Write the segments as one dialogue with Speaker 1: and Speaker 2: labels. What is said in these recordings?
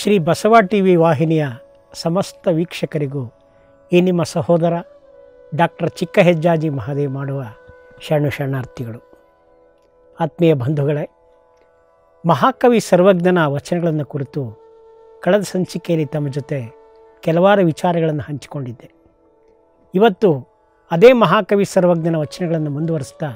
Speaker 1: Shri Basava TV ವಾಹಿನಿಯ ಸಮಸ್ತ ವೀಕ್ಷಕರಿಗೂ ಈ ನಿಮ್ಮ ಸಹೋದರ ಡಾಕ್ಟರ್ ಚಿಕ್ಕ ಹೆಜ್ಜಾಜಿ ಮಹಾದೇವ್ ಮಾಡುವ ಶರಣಾರ್ಥಿಗಳು. ಆತ್ಮೀಯ ಬಂಧುಗಳೇ, ಮಹಾಕವಿ ಸರ್ವಜ್ಞನ ವಚನಗಳನ್ನು ಕುರಿತು ಕಳೆದ ಸಂಚಿಕೆಯಲ್ಲಿ ತಮ್ಮ ಜೊತೆ ಕೆಲವಾರು ವಿಚಾರಗಳನ್ನು ಹಂಚಿಕೊಂಡಿದ್ದೆ. ಇವತ್ತು ಅದೇ ಮಹಾಕವಿ ಸರ್ವಜ್ಞನ ವಚನಗಳನ್ನು ಮುಂದುವರಿಸ್ತಾ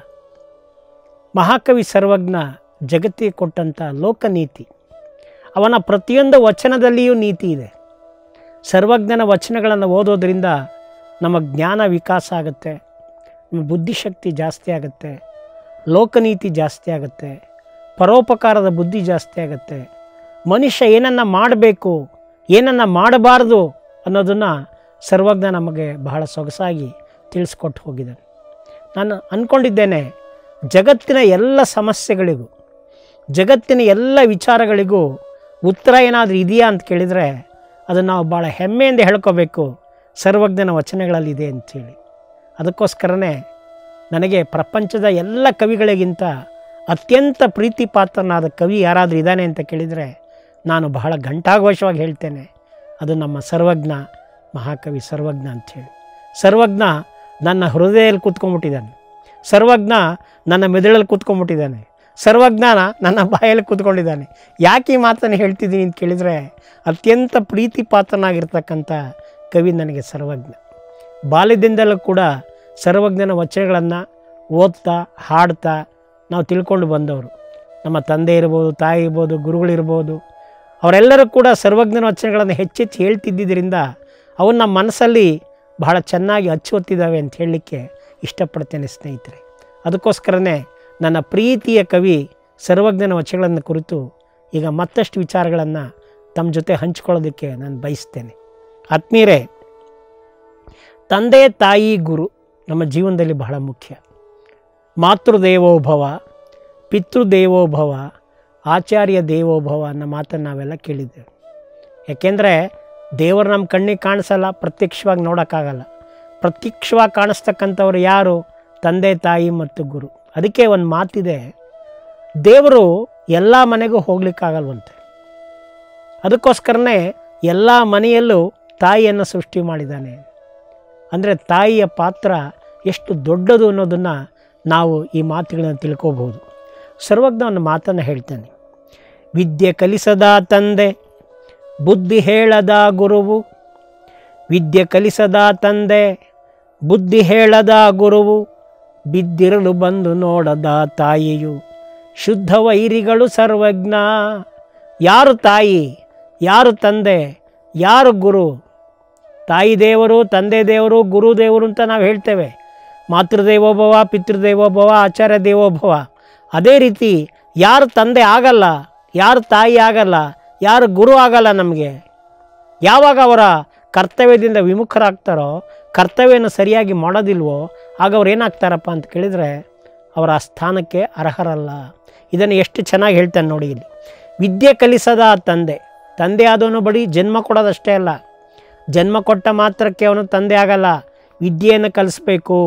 Speaker 1: ಮಹಾಕವಿ ಸರ್ವಜ್ಞ ಜಗತ್ತಿಗೆ ಕೊಟ್ಟಂಥ ಲೋಕನೀತಿ, ಅವನ ಪ್ರತಿಯೊಂದು ವಚನದಲ್ಲಿಯೂ ನೀತಿ ಇದೆ. ಸರ್ವಜ್ಞನ ವಚನಗಳನ್ನು ಓದೋದ್ರಿಂದ ನಮ್ಮ ಜ್ಞಾನ ವಿಕಾಸ ಆಗುತ್ತೆ, ನಮ್ಮ ಬುದ್ಧಿಶಕ್ತಿ ಜಾಸ್ತಿ ಆಗುತ್ತೆ, ಲೋಕನೀತಿ ಜಾಸ್ತಿ ಆಗುತ್ತೆ, ಪರೋಪಕಾರದ ಬುದ್ಧಿ ಜಾಸ್ತಿ ಆಗುತ್ತೆ. ಮನುಷ್ಯ ಏನನ್ನು ಮಾಡಬೇಕು, ಏನನ್ನು ಮಾಡಬಾರ್ದು ಅನ್ನೋದನ್ನು ಸರ್ವಜ್ಞ ನಮಗೆ ಬಹಳ ಸೊಗಸಾಗಿ ತಿಳಿಸ್ಕೊಟ್ಟು ಹೋಗಿದ್ದಾನೆ. ನಾನು ಅಂದ್ಕೊಂಡಿದ್ದೇನೆ, ಜಗತ್ತಿನ ಎಲ್ಲ ಸಮಸ್ಯೆಗಳಿಗೂ, ಜಗತ್ತಿನ ಎಲ್ಲ ವಿಚಾರಗಳಿಗೂ ಉತ್ತರ ಏನಾದರೂ ಇದೆಯಾ ಅಂತ ಕೇಳಿದರೆ ಅದನ್ನು ನಾವು ಭಾಳ ಹೆಮ್ಮೆಯಿಂದ ಹೇಳ್ಕೋಬೇಕು, ಸರ್ವಜ್ಞನ ವಚನಗಳಲ್ಲಿದೆ ಅಂಥೇಳಿ. ಅದಕ್ಕೋಸ್ಕರನೇ ನನಗೆ ಪ್ರಪಂಚದ ಎಲ್ಲ ಕವಿಗಳಿಗಿಂತ ಅತ್ಯಂತ ಪ್ರೀತಿ ಪಾತ್ರನಾದ ಕವಿ ಯಾರಾದರೂ ಇದ್ದಾನೆ ಅಂತ ಕೇಳಿದರೆ ನಾನು ಬಹಳ ಘಂಟಾಘೋಷವಾಗಿ ಹೇಳ್ತೇನೆ, ಅದು ನಮ್ಮ ಸರ್ವಜ್ಞ, ಮಹಾಕವಿ ಸರ್ವಜ್ಞ ಅಂಥೇಳಿ. ಸರ್ವಜ್ಞ ನನ್ನ ಹೃದಯದಲ್ಲಿ ಕೂತ್ಕೊಂಡ್ಬಿಟ್ಟಿದ್ದಾನೆ, ಸರ್ವಜ್ಞ ನನ್ನ ಮೆದುಳಲ್ಲಿ ಕೂತ್ಕೊಂಡ್ಬಿಟ್ಟಿದ್ದಾನೆ, ಸರ್ವಜ್ಞ ನನ್ನ ಬಾಯಲ್ಲಿ ಕೂತ್ಕೊಂಡಿದ್ದಾನೆ. ಯಾಕೆ ಈ ಮಾತನ್ನು ಹೇಳ್ತಿದ್ದೀನಿ ಅಂತ ಕೇಳಿದರೆ, ಅತ್ಯಂತ ಪ್ರೀತಿ ಪಾತ್ರನಾಗಿರ್ತಕ್ಕಂಥ ಕವಿ ನನಗೆ ಸರ್ವಜ್ಞ. ಬಾಲ್ಯದಿಂದಲೂ ಕೂಡ ಸರ್ವಜ್ಞನ ವಚನಗಳನ್ನು ಓದ್ತಾ ಹಾಡ್ತಾ ನಾವು ತಿಳ್ಕೊಂಡು ಬಂದವರು. ನಮ್ಮ ತಂದೆ ಇರ್ಬೋದು, ತಾಯಿ ಇರ್ಬೋದು, ಗುರುಗಳಿರ್ಬೋದು, ಅವರೆಲ್ಲರೂ ಕೂಡ ಸರ್ವಜ್ಞನ ವಚನಗಳನ್ನು ಹೆಚ್ಚೆಚ್ಚು ಹೇಳ್ತಿದ್ದರಿಂದ ಅವು ನಮ್ಮ ಮನಸ್ಸಲ್ಲಿ ಬಹಳ ಚೆನ್ನಾಗಿ ಅಚ್ಚೊತ್ತಿದ್ದಾವೆ ಅಂತ ಹೇಳಲಿಕ್ಕೆ ಇಷ್ಟಪಡ್ತೇನೆ ಸ್ನೇಹಿತರೆ. ಅದಕ್ಕೋಸ್ಕರನೇ ನನ್ನ ಪ್ರೀತಿಯ ಕವಿ ಸರ್ವಜ್ಞನ ವಚನಗಳನ್ನು ಕುರಿತು ಈಗ ಮತ್ತಷ್ಟು ವಿಚಾರಗಳನ್ನು ತಮ್ಮ ಜೊತೆ ಹಂಚಿಕೊಳ್ಳೋದಕ್ಕೆ ನಾನು ಬಯಸ್ತೇನೆ. ಆತ್ಮೀಯರೇ, ತಂದೆ ತಾಯಿ ಗುರು ನಮ್ಮ ಜೀವನದಲ್ಲಿ ಬಹಳ ಮುಖ್ಯ. ಮಾತೃದೇವೋಭವ, ಪಿತೃದೇವೋಭವ, ಆಚಾರ್ಯ ದೇವೋಭವ ಅನ್ನೋ ಮಾತನ್ನು ನಾವೆಲ್ಲ ಕೇಳಿದ್ದೇವೆ. ಯಾಕೆಂದರೆ ದೇವರು ನಮ್ಮ ಕಣ್ಣಿಗೆ ಕಾಣಿಸಲ್ಲ, ಪ್ರತ್ಯಕ್ಷವಾಗಿ ನೋಡೋಕ್ಕಾಗಲ್ಲ. ಪ್ರತ್ಯಕ್ಷವಾಗಿ ಕಾಣಿಸ್ತಕ್ಕಂಥವ್ರು ಯಾರು? ತಂದೆ ತಾಯಿ ಮತ್ತು ಗುರು. ಅದಕ್ಕೆ ಒಂದು ಮಾತಿದೆ, ದೇವರು ಎಲ್ಲ ಮನೆಗೂ ಹೋಗ್ಲಿಕ್ಕಾಗಲ್ವಂತೆ. ಅದಕ್ಕೋಸ್ಕರನೇ ಎಲ್ಲ ಮನೆಯಲ್ಲೂ ತಾಯಿಯನ್ನು ಸೃಷ್ಟಿ ಮಾಡಿದ್ದಾನೆ. ಅಂದರೆ ತಾಯಿಯ ಪಾತ್ರ ಎಷ್ಟು ದೊಡ್ಡದು ಅನ್ನೋದನ್ನು ನಾವು ಈ ಮಾತುಗಳನ್ನು ತಿಳ್ಕೋಬಹುದು. ಸರ್ವಜ್ಞ ಒಂದು ಮಾತನ್ನು ಹೇಳ್ತಾನೆ, ವಿದ್ಯೆ ಕಲಿಸದ ತಂದೆ ಬುದ್ಧಿ ಹೇಳದ ಗುರುವು, ವಿದ್ಯೆ ಕಲಿಸದ ತಂದೆ ಬುದ್ಧಿ ಹೇಳದ ಗುರುವು, ಬಿದ್ದಿರಲು ಬಂದು ನೋಡದ ತಾಯಿಯು ಶುದ್ಧ ವೈರಿಗಳು ಸರ್ವಜ್ಞ. ಯಾರು ತಾಯಿ, ಯಾರು ತಂದೆ, ಯಾರು ಗುರು? ತಾಯಿ ದೇವರು, ತಂದೆ ದೇವರು, ಗುರು ದೇವರು ಅಂತ ನಾವು ಹೇಳ್ತೇವೆ. ಮಾತೃದೇವೋಭವ, ಪಿತೃದೇವೋಭವ, ಆಚಾರ್ಯ ದೇವೋಭವ. ಅದೇ ರೀತಿ ಯಾರು ತಂದೆ ಆಗಲ್ಲ, ಯಾರು ತಾಯಿ ಆಗಲ್ಲ, ಯಾರು ಗುರು ಆಗಲ್ಲ ನಮಗೆ. ಯಾವಾಗ ಅವರ ಕರ್ತವ್ಯದಿಂದ ವಿಮುಖರಾಗ್ತಾರೋ, ಕರ್ತವ್ಯವನ್ನು ಸರಿಯಾಗಿ ಮಾಡೋದಿಲ್ವೋ, ಆಗ ಅವ್ರು ಏನಾಗ್ತಾರಪ್ಪ ಅಂತ ಕೇಳಿದರೆ ಅವರ ಆ ಸ್ಥಾನಕ್ಕೆ ಅರ್ಹರಲ್ಲ. ಇದನ್ನು ಎಷ್ಟು ಚೆನ್ನಾಗಿ ಹೇಳ್ತಾನೆ ನೋಡಿ ಇಲ್ಲಿ. ವಿದ್ಯೆ ಕಲಿಸದ ತಂದೆ, ತಂದೆ ಆದವನು ಬರೀ ಜನ್ಮ ಕೊಡೋದಷ್ಟೇ ಅಲ್ಲ, ಜನ್ಮ ಕೊಟ್ಟ ಮಾತ್ರಕ್ಕೆ ಅವನು ತಂದೆ ಆಗಲ್ಲ, ವಿದ್ಯೆಯನ್ನು ಕಲಿಸ್ಬೇಕು.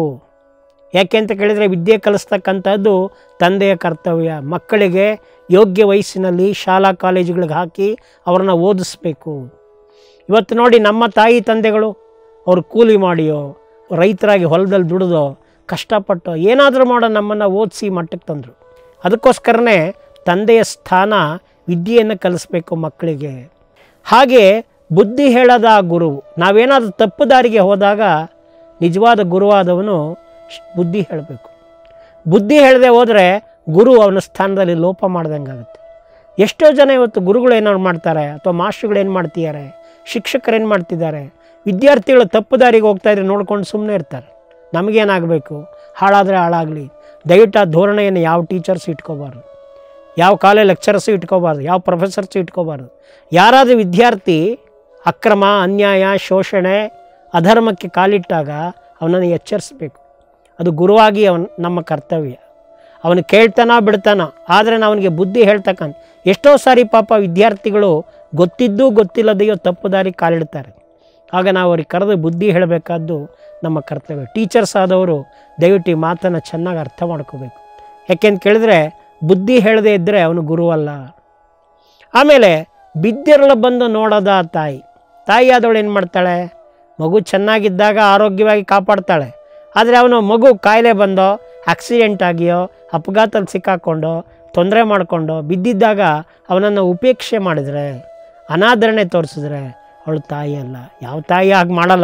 Speaker 1: ಯಾಕೆ ಅಂತ ಕೇಳಿದರೆ ವಿದ್ಯೆ ಕಲಿಸ್ತಕ್ಕಂಥದ್ದು ತಂದೆಯ ಕರ್ತವ್ಯ. ಮಕ್ಕಳಿಗೆ ಯೋಗ್ಯ ವಯಸ್ಸಿನಲ್ಲಿ ಶಾಲಾ ಕಾಲೇಜುಗಳಿಗೆ ಹಾಕಿ ಅವ್ರನ್ನ ಓದಿಸ್ಬೇಕು. ಇವತ್ತು ನೋಡಿ, ನಮ್ಮ ತಾಯಿ ತಂದೆಗಳು ಅವರು ಕೂಲಿ ಮಾಡಿಯೋ, ರೈತರಾಗಿ ಹೊಲದಲ್ಲಿ ದುಡಿದೋ, ಕಷ್ಟಪಟ್ಟೋ ಏನಾದರೂ ಮಾಡೋ ನಮ್ಮನ್ನು ಓದಿಸಿ ಮಟ್ಟಕ್ಕೆ ತಂದರು. ಅದಕ್ಕೋಸ್ಕರನೇ ತಂದೆಯ ಸ್ಥಾನ ವಿದ್ಯೆಯನ್ನು ಕಲಿಸ್ಬೇಕು ಮಕ್ಕಳಿಗೆ. ಹಾಗೆ ಬುದ್ಧಿ ಹೇಳದ ಗುರುವು, ನಾವೇನಾದರೂ ತಪ್ಪು ದಾರಿಗೆ ಹೋದಾಗ ನಿಜವಾದ ಗುರುವಾದವನು ಬುದ್ಧಿ ಹೇಳಬೇಕು. ಬುದ್ಧಿ ಹೇಳದೆ ಹೋದರೆ ಗುರು ಅವನ ಸ್ಥಾನದಲ್ಲಿ ಲೋಪ ಮಾಡ್ದಂಗೆ ಆಗುತ್ತೆ. ಎಷ್ಟೋ ಜನ ಇವತ್ತು ಗುರುಗಳು ಏನಾದ್ರು ಮಾಡ್ತಾರೆ, ಅಥವಾ ಮಾಸ್ಟ್ರುಗಳು ಏನು ಮಾಡ್ತಿದ್ದಾರೆ, ಶಿಕ್ಷಕರು ಏನು ಮಾಡ್ತಿದ್ದಾರೆ, ವಿದ್ಯಾರ್ಥಿಗಳು ತಪ್ಪು ದಾರಿಗೆ ಹೋಗ್ತಾಯಿದ್ರೆ ನೋಡ್ಕೊಂಡು ಸುಮ್ಮನೆ ಇರ್ತಾರೆ. ನಮಗೇನಾಗಬೇಕು? ಹಾಳಾದರೆ ಹಾಳಾಗಲಿ. ದಯವಿಟ್ಟು ಆ ಧೋರಣೆಯನ್ನು ಯಾವ ಟೀಚರ್ಸು ಇಟ್ಕೋಬಾರ್ದು, ಯಾವ ಕಾಲೇಜ್ ಲೆಕ್ಚರರ್ಸು ಇಟ್ಕೋಬಾರ್ದು, ಯಾವ ಪ್ರೊಫೆಸರ್ಸು ಇಟ್ಕೋಬಾರ್ದು. ಯಾರಾದರೂ ವಿದ್ಯಾರ್ಥಿ ಅಕ್ರಮ, ಅನ್ಯಾಯ, ಶೋಷಣೆ, ಅಧರ್ಮಕ್ಕೆ ಕಾಲಿಟ್ಟಾಗ ಅವನನ್ನು ಎಚ್ಚರಿಸಬೇಕು. ಅದು ಗುರುವಾಗಿ ನಮ್ಮ ಕರ್ತವ್ಯ. ಅವನು ಕೇಳ್ತಾನೋ ಬಿಡ್ತಾನೋ, ಆದರೆ ನಾವು ಅವನಿಗೆ ಬುದ್ಧಿ ಹೇಳ್ತಕ್ಕಂಥ. ಎಷ್ಟೋ ಸಾರಿ ಪಾಪ ವಿದ್ಯಾರ್ಥಿಗಳು ಗೊತ್ತಿದ್ದೂ ಗೊತ್ತಿಲ್ಲದೆಯೋ ತಪ್ಪು ದಾರಿ ಕಾಲಿಡ್ತಾರೆ. ಆಗ ನಾವು ಅವ್ರಿಗೆ ಕರೆದು ಬುದ್ಧಿ ಹೇಳಬೇಕಾದ್ದು ನಮ್ಮ ಕರ್ತವ್ಯ. ಟೀಚರ್ಸ್ ಆದವರು ದಯವಿಟ್ಟು ಈ ಮಾತನ್ನು ಚೆನ್ನಾಗಿ ಅರ್ಥ ಮಾಡ್ಕೋಬೇಕು. ಯಾಕೆಂತ ಕೇಳಿದ್ರೆ ಬುದ್ಧಿ ಹೇಳದೇ ಇದ್ದರೆ ಅವನು ಗುರುವಲ್ಲ. ಆಮೇಲೆ ಬಿದ್ದಿರಲು ಬಂದು ನೋಡೋದ ತಾಯಿ. ತಾಯಿ ಆದವಳು ಏನು ಮಾಡ್ತಾಳೆ? ಮಗು ಚೆನ್ನಾಗಿದ್ದಾಗ ಆರೋಗ್ಯವಾಗಿ ಕಾಪಾಡ್ತಾಳೆ. ಆದರೆ ಅವನು ಮಗು ಕಾಯಿಲೆ ಬಂದೋ, ಆಕ್ಸಿಡೆಂಟ್ ಆಗಿಯೋ, ಅಪಘಾತದಲ್ಲಿ ಸಿಕ್ಕಾಕ್ಕೊಂಡೋ, ತೊಂದರೆ ಮಾಡಿಕೊಂಡು ಬಿದ್ದಿದ್ದಾಗ ಅವನನ್ನು ಉಪೇಕ್ಷೆ ಮಾಡಿದರೆ, ಅನಾದರಣೆ ತೋರಿಸಿದ್ರೆ ಅವಳು ತಾಯಿ ಅಲ್ಲ. ಯಾವ ತಾಯಿ ಹಾಗೆ ಮಾಡಲ್ಲ.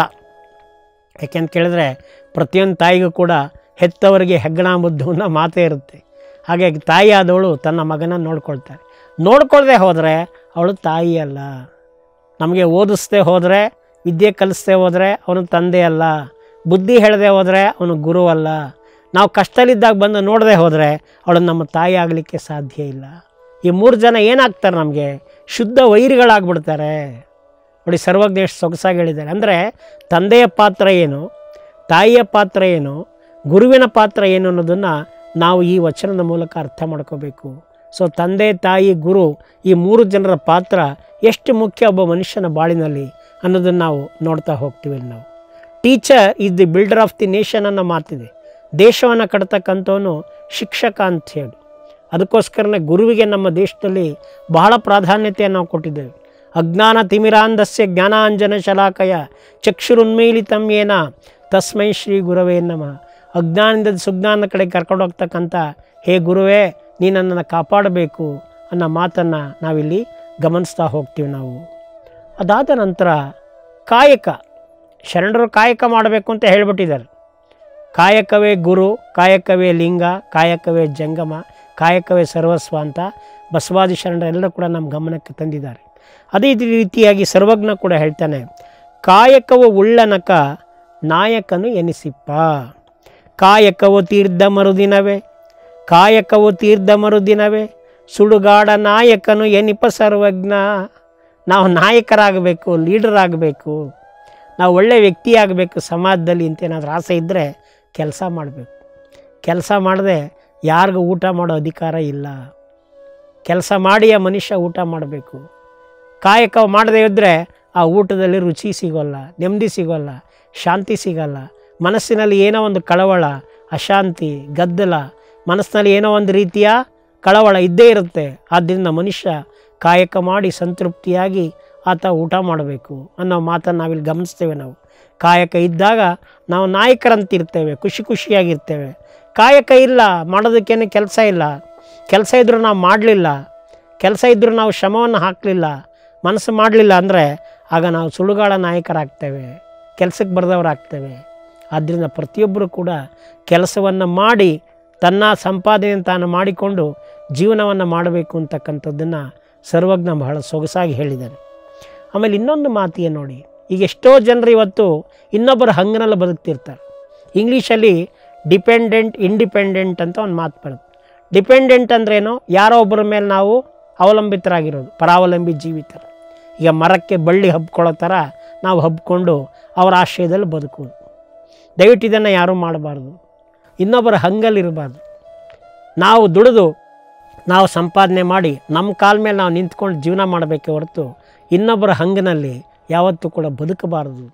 Speaker 1: ಯಾಕೆಂತ ಕೇಳಿದ್ರೆ ಪ್ರತಿಯೊಂದು ತಾಯಿಗೂ ಕೂಡ ಹೆತ್ತವರಿಗೆ ಹೆಗ್ಗಣ ಮುದ್ದು ಅನ್ನೋ ಮಾತೇ ಇರುತ್ತೆ. ಹಾಗಾಗಿ ತಾಯಿ ಆದವಳು ತನ್ನ ಮಗನ ನೋಡ್ಕೊಳ್ತಾರೆ. ನೋಡ್ಕೊಳ್ದೆ ಹೋದರೆ ಅವಳು ತಾಯಿ ಅಲ್ಲ. ನಮಗೆ ಓದಿಸ್ದೆ ಹೋದರೆ, ವಿದ್ಯೆ ಕಲಿಸ್ದೆ ಹೋದರೆ ಅವನು ತಂದೆ ಅಲ್ಲ. ಬುದ್ಧಿ ಹೇಳದೆ ಹೋದರೆ ಅವನು ಗುರು ಅಲ್ಲ. ನಾವು ಕಷ್ಟದಲ್ಲಿದ್ದಾಗ ಬಂದು ನೋಡದೆ ಹೋದರೆ ಅವಳು ನಮ್ಮ ತಾಯಿ ಆಗಲಿಕ್ಕೆ ಸಾಧ್ಯ ಇಲ್ಲ. ಈ 3 ಜನ ಏನಾಗ್ತಾರೆ? ನಮಗೆ ಶುದ್ಧ ವೈರಿಗಳಾಗ್ಬಿಡ್ತಾರೆ. ನೋಡಿ, ಸರ್ವಜ್ಞ ಎಷ್ಟು ಸೊಗಸಾಗಿ ಹೇಳಿದ್ದಾರೆ. ಅಂದರೆ ತಂದೆಯ ಪಾತ್ರ ಏನು, ತಾಯಿಯ ಪಾತ್ರ ಏನು, ಗುರುವಿನ ಪಾತ್ರ ಏನು ಅನ್ನೋದನ್ನು ನಾವು ಈ ವಚನದ ಮೂಲಕ ಅರ್ಥ ಮಾಡ್ಕೋಬೇಕು. ಸೊ ತಂದೆ, ತಾಯಿ, ಗುರು ಈ 3 ಜನರ ಪಾತ್ರ ಎಷ್ಟು ಮುಖ್ಯ ಒಬ್ಬ ಮನುಷ್ಯನ ಬಾಳಿನಲ್ಲಿ ಅನ್ನೋದನ್ನು ನಾವು ನೋಡ್ತಾ ಹೋಗ್ತೀವಿ. ನಾವು teacher is the builder of the nation ಅನ್ನೋ ಮಾತಿದೆ. ದೇಶವನ್ನು ಕಟ್ತಕ್ಕಂಥವನು ಶಿಕ್ಷಕ ಅಂಥೇಳಿ. ಅದಕ್ಕೋಸ್ಕರನೇ ಗುರುವಿಗೆ ನಮ್ಮ ದೇಶದಲ್ಲಿ ಬಹಳ ಪ್ರಾಧಾನ್ಯತೆಯನ್ನು ನಾವು ಕೊಟ್ಟಿದ್ದೇವೆ. ಅಜ್ಞಾನ ತಿಮಿರಾಂಧಸ್ಯ ಜ್ಞಾನಾಂಜನ ಶಲಾಕಯ ಚಕ್ಷುರುನ್ಮೀಲಿತಂ ಯೇನ ತಸ್ಮೈ ಶ್ರೀ ಗುರವೇ ನಮಃ. ಅಜ್ಞಾನದಿಂದ ಸುಜ್ಞಾನದ ಕಡೆ ಕರ್ಕೊಂಡು ಹೋಗ್ತಕ್ಕಂಥ ಹೇ ಗುರುವೇ, ನೀ ನನ್ನನ್ನು ಕಾಪಾಡಬೇಕು ಅನ್ನೋ ಮಾತನ್ನು ನಾವಿಲ್ಲಿ ಗಮನಿಸ್ತಾ ಹೋಗ್ತೀವಿ ನಾವು. ಅದಾದ ನಂತರ ಕಾಯಕ, ಶರಣರು ಕಾಯಕ ಮಾಡಬೇಕು ಅಂತ ಹೇಳಿಬಿಟ್ಟಿದ್ದಾರೆ. ಕಾಯಕವೇ ಗುರು, ಕಾಯಕವೇ ಲಿಂಗ, ಕಾಯಕವೇ ಜಂಗಮ, ಕಾಯಕವೇ ಸರ್ವಸ್ವ ಅಂತ ಬಸವಾದಿ ಶರಣರೆಲ್ಲರೂ ಕೂಡ ನಮ್ಮ ಗಮನಕ್ಕೆ ತಂದಿದ್ದಾರೆ. ಅದೇ ರೀತಿಯಾಗಿ ಸರ್ವಜ್ಞ ಕೂಡ ಹೇಳ್ತಾನೆ, ಕಾಯಕವು ಉಳ್ಳನಕ ನಾಯಕನು ಎನಿಸಿಪ್ಪ. ಕಾಯಕವು ತೀರ್ಧ ಮರುದಿನವೇ, ಕಾಯಕವು ತೀರ್ಧ ಮರುದಿನವೇ, ಸುಡುಗಾಡ ನಾಯಕನು ಎನಿಪ ಸರ್ವಜ್ಞ. ನಾವು ನಾಯಕರಾಗಬೇಕು, ಲೀಡರ್ ಆಗಬೇಕು, ನಾವು ಒಳ್ಳೆಯ ವ್ಯಕ್ತಿ ಆಗಬೇಕು ಸಮಾಜದಲ್ಲಿ ಅಂತ ಏನಾದರೂ ಆಸೆ ಇದ್ದರೆ ಕೆಲಸ ಮಾಡಬೇಕು. ಕೆಲಸ ಮಾಡದೆ ಯಾರಿಗೂ ಊಟ ಮಾಡೋ ಅಧಿಕಾರ ಇಲ್ಲ. ಕೆಲಸ ಮಾಡಿ ಆ ಮನುಷ್ಯ ಊಟ ಮಾಡಬೇಕು. ಕಾಯಕ ಮಾಡದೇ ಇದ್ದರೆ ಆ ಊಟದಲ್ಲಿ ರುಚಿ ಸಿಗೋಲ್ಲ, ನೆಮ್ಮದಿ ಸಿಗೋಲ್ಲ, ಶಾಂತಿ ಸಿಗೋಲ್ಲ. ಮನಸ್ಸಿನಲ್ಲಿ ಏನೋ ಒಂದು ಕಳವಳ, ಅಶಾಂತಿ, ಗದ್ದಲ, ಮನಸ್ಸಿನಲ್ಲಿ ಏನೋ ಒಂದು ರೀತಿಯ ಕಳವಳ ಇದ್ದೇ ಇರುತ್ತೆ. ಆದ್ದರಿಂದ ಮನುಷ್ಯ ಕಾಯಕ ಮಾಡಿ ಸಂತೃಪ್ತಿಯಾಗಿ ಆತ ಊಟ ಮಾಡಬೇಕು ಅನ್ನೋ ಮಾತನ್ನು ನಾವಿಲ್ಲಿ ಗಮನಿಸ್ತೇವೆ. ನಾವು ಕಾಯಕ ಇದ್ದಾಗ ನಾವು ನಾಯಕರಂತಿರ್ತೇವೆ, ಖುಷಿ ಖುಷಿಯಾಗಿರ್ತೇವೆ. ಕಾಯಕ ಇಲ್ಲ, ಮಾಡೋದಕ್ಕೇನೆ ಕೆಲಸ ಇಲ್ಲ, ಕೆಲಸ ಇದ್ದರೂ ನಾವು ಮಾಡಲಿಲ್ಲ, ಕೆಲಸ ಇದ್ದರೂ ನಾವು ಶ್ರಮವನ್ನು ಹಾಕಲಿಲ್ಲ, ಮನಸ್ಸು ಮಾಡಲಿಲ್ಲ ಅಂದರೆ ಆಗ ನಾವು ಸುಳುಗಾಳ ನಾಯಕರಾಗ್ತೇವೆ, ಕೆಲಸಕ್ಕೆ ಬರೆದವರಾಗ್ತೇವೆ. ಆದ್ದರಿಂದ ಪ್ರತಿಯೊಬ್ಬರು ಕೂಡ ಕೆಲಸವನ್ನು ಮಾಡಿ ತನ್ನ ಸಂಪಾದನೆಯನ್ನು ತಾನು ಮಾಡಿಕೊಂಡು ಜೀವನವನ್ನು ಮಾಡಬೇಕು ಅಂತಕ್ಕಂಥದ್ದನ್ನು ಸರ್ವಜ್ಞ ಬಹಳ ಸೊಗಸಾಗಿ ಹೇಳಿದ್ದಾನೆ. ಆಮೇಲೆ ಇನ್ನೊಂದು ಮಾತಿಗೆ ನೋಡಿ, ಈಗ ಎಷ್ಟೋ ಜನರು ಇವತ್ತು ಇನ್ನೊಬ್ಬರ ಹಂಗನಲ್ಲಿ ಬದುಕ್ತಿರ್ತಾರೆ. ಇಂಗ್ಲೀಷಲ್ಲಿ ಡಿಪೆಂಡೆಂಟ್, ಇಂಡಿಪೆಂಡೆಂಟ್ ಅಂತ ಒಂದು ಮಾತು ಬರುತ್ತೆ. ಡಿಪೆಂಡೆಂಟ್ ಅಂದ್ರೇನು? ಯಾರೋ ಒಬ್ಬರ ಮೇಲೆ ನಾವು ಅವಲಂಬಿತರಾಗಿರೋದು, ಪರಾವಲಂಬಿ ಜೀವಿತರ. ಈಗ ಮರಕ್ಕೆ ಬಳ್ಳಿ ಹಬ್ಕೊಳ್ಳೋ ಥರ ನಾವು ಹಬ್ಕೊಂಡು ಅವರ ಆಶ್ರಯದಲ್ಲಿ ಬದುಕೋದು. ದಯವಿಟ್ಟು ಇದನ್ನು ಯಾರೂ ಮಾಡಬಾರ್ದು. ಇನ್ನೊಬ್ಬರ ಹಂಗಲ್ಲಿರಬಾರ್ದು. ನಾವು ದುಡಿದು ನಾವು ಸಂಪಾದನೆ ಮಾಡಿ ನಮ್ಮ ಕಾಲ ಮೇಲೆ ನಾವು ನಿಂತ್ಕೊಂಡು ಜೀವನ ಮಾಡಬೇಕೆ ಹೊರತು ಇನ್ನೊಬ್ಬರ ಹಂಗನಲ್ಲಿ ಯಾವತ್ತೂ ಕೂಡ ಬದುಕಬಾರದು.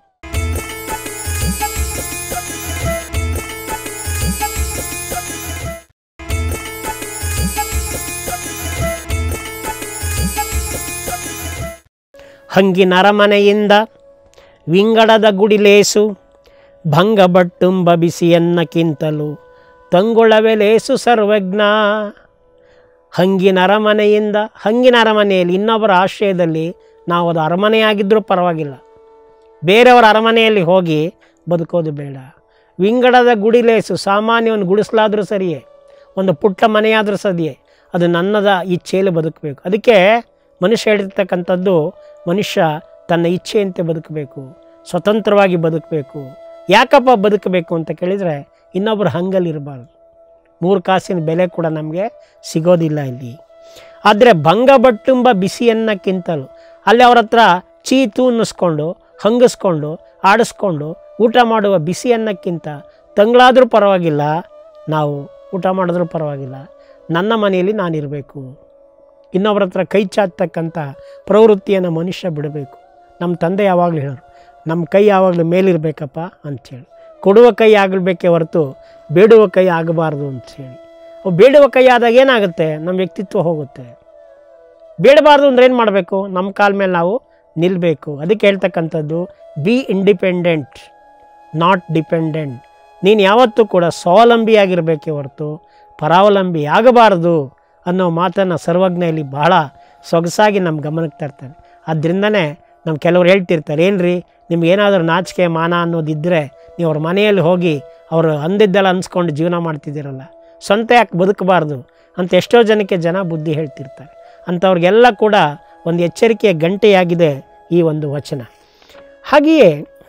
Speaker 1: ಹಂಗಿನ ಅರಮನೆಯಿಂದ ವಿಂಗಡದ ಗುಡಿಲೇಸು ಭಂಗಬಟ್ಟುಂಬ ಬಿಸಿಯನ್ನಕ್ಕಿಂತಲೂ ತಂಗುಳವೆ ಲೇಸು ಸರ್ವಜ್ಞ. ಹಂಗಿನ ಅರಮನೆಯಿಂದ, ಹಂಗಿನ ಅರಮನೆಯಲ್ಲಿ ಇನ್ನೊಬ್ಬರ ಆಶ್ರಯದಲ್ಲಿ ನಾವು ಅದು ಅರಮನೆಯಾಗಿದ್ದರೂ ಪರವಾಗಿಲ್ಲ, ಬೇರೆಯವರ ಅರಮನೆಯಲ್ಲಿ ಹೋಗಿ ಬದುಕೋದು ಬೇಡ. ವಿಂಗಡದ ಗುಡಿಲೇಸು, ಸಾಮಾನ್ಯವನ್ನು ಗುಡಿಸಲಾದರೂ ಸರಿಯೇ, ಒಂದು ಪುಟ್ಟ ಮನೆಯಾದರೂ ಸರಿಯೇ, ಅದು ನನ್ನದ ಇಚ್ಛೆಯಲ್ಲಿ ಬದುಕಬೇಕು. ಅದಕ್ಕೆ ಮನುಷ್ಯ ಹೇಳಿರ್ತಕ್ಕಂಥದ್ದು, ಮನುಷ್ಯ ತನ್ನ ಇಚ್ಛೆಯಂತೆ ಬದುಕಬೇಕು, ಸ್ವತಂತ್ರವಾಗಿ ಬದುಕಬೇಕು. ಯಾಕಪ್ಪ ಬದುಕಬೇಕು ಅಂತ ಕೇಳಿದರೆ, ಇನ್ನೊಬ್ಬರು ಹಂಗಲ್ಲಿರಬಾರ್ದು. 3 ಕಾಸಿನ ಬೆಲೆ ಕೂಡ ನಮಗೆ ಸಿಗೋದಿಲ್ಲ ಇಲ್ಲಿ. ಆದರೆ ಭಂಗಬಟ್ಟುಂಬ ಬಿಸಿಯನ್ನಕ್ಕಿಂತಲೂ, ಅಲ್ಲಿ ಅವ್ರ ಹತ್ರ ಚೀತು ಅನ್ನಿಸ್ಕೊಂಡು, ಹಂಗಿಸ್ಕೊಂಡು, ಆಡಿಸ್ಕೊಂಡು ಊಟ ಮಾಡುವ ಬಿಸಿ ಅನ್ನಕ್ಕಿಂತ ತಂಗಳಾದರೂ ಪರವಾಗಿಲ್ಲ, ನಾವು ಊಟ ಮಾಡಿದ್ರೂ ಪರವಾಗಿಲ್ಲ, ನನ್ನ ಮನೆಯಲ್ಲಿ ನಾನಿರಬೇಕು. ಇನ್ನೊಬ್ಬರ ಹತ್ರ ಕೈ ಚಾಚತಕ್ಕಂಥ ಪ್ರವೃತ್ತಿಯನ್ನು ಮನುಷ್ಯ ಬಿಡಬೇಕು. ನಮ್ಮ ತಂದೆ ಯಾವಾಗಲೂ ಹೇಳೋರು, ನಮ್ಮ ಕೈ ಯಾವಾಗಲೂ ಮೇಲಿರಬೇಕಪ್ಪ ಅಂಥೇಳಿ. ಕೊಡುವ ಕೈ ಆಗಬೇಕೇ ಹೊರತು ಬೇಡುವ ಕೈ ಆಗಬಾರ್ದು ಅಂಥೇಳಿ. ಬೇಡುವ ಕೈ ಆದಾಗ ಏನಾಗುತ್ತೆ? ನಮ್ಮ ವ್ಯಕ್ತಿತ್ವ ಹೋಗುತ್ತೆ. ಬೇಡಬಾರ್ದು ಅಂದರೆ ಏನು ಮಾಡಬೇಕು? ನಮ್ಮ ಕಾಲ ಮೇಲೆ ನಾವು ನಿಲ್ಲಬೇಕು. ಅದಕ್ಕೆ ಹೇಳ್ತಕ್ಕಂಥದ್ದು ಬಿ ಇಂಡಿಪೆಂಡೆಂಟ್ ನಾಟ್ ಡಿಪೆಂಡೆಂಟ್. ನೀನು ಯಾವತ್ತೂ ಕೂಡ ಸ್ವಾವಲಂಬಿಯಾಗಿರಬೇಕೇ ಹೊರತು ಪರಾವಲಂಬಿ ಆಗಬಾರ್ದು ಅನ್ನೋ ಮಾತನ್ನು ಸರ್ವಜ್ಞ ಇಲ್ಲಿ ಬಹಳ ಸೊಗಸಾಗಿ ನಮ್ಮ ಗಮನಕ್ಕೆ ತರ್ತಾನೆ. ಆದ್ದರಿಂದನೇ ನಮ್ಮ ಕೆಲವ್ರು ಹೇಳ್ತಿರ್ತಾರೆ, ಏನು ರೀ ನಿಮ್ಗೇನಾದರೂ ನಾಚಿಕೆ ಮಾನ ಅನ್ನೋದಿದ್ದರೆ ನೀವು ಅವ್ರ ಮನೆಯಲ್ಲಿ ಹೋಗಿ ಅವರು ಅಂದಿದ್ದೆಲ್ಲ ಅನ್ಸ್ಕೊಂಡು ಜೀವನ ಮಾಡ್ತಿದ್ದೀರಲ್ಲ, ಸ್ವಂತ ಯಾಕೆ ಬದುಕಬಾರ್ದು ಅಂತ ಎಷ್ಟೋ ಜನಕ್ಕೆ ಬುದ್ಧಿ ಹೇಳ್ತಿರ್ತಾರೆ. ಅಂಥವ್ರಿಗೆಲ್ಲ ಕೂಡ ಒಂದು ಎಚ್ಚರಿಕೆಯ ಗಂಟೆಯಾಗಿದೆ ಈ ಒಂದು ವಚನ. ಹಾಗೆಯೇ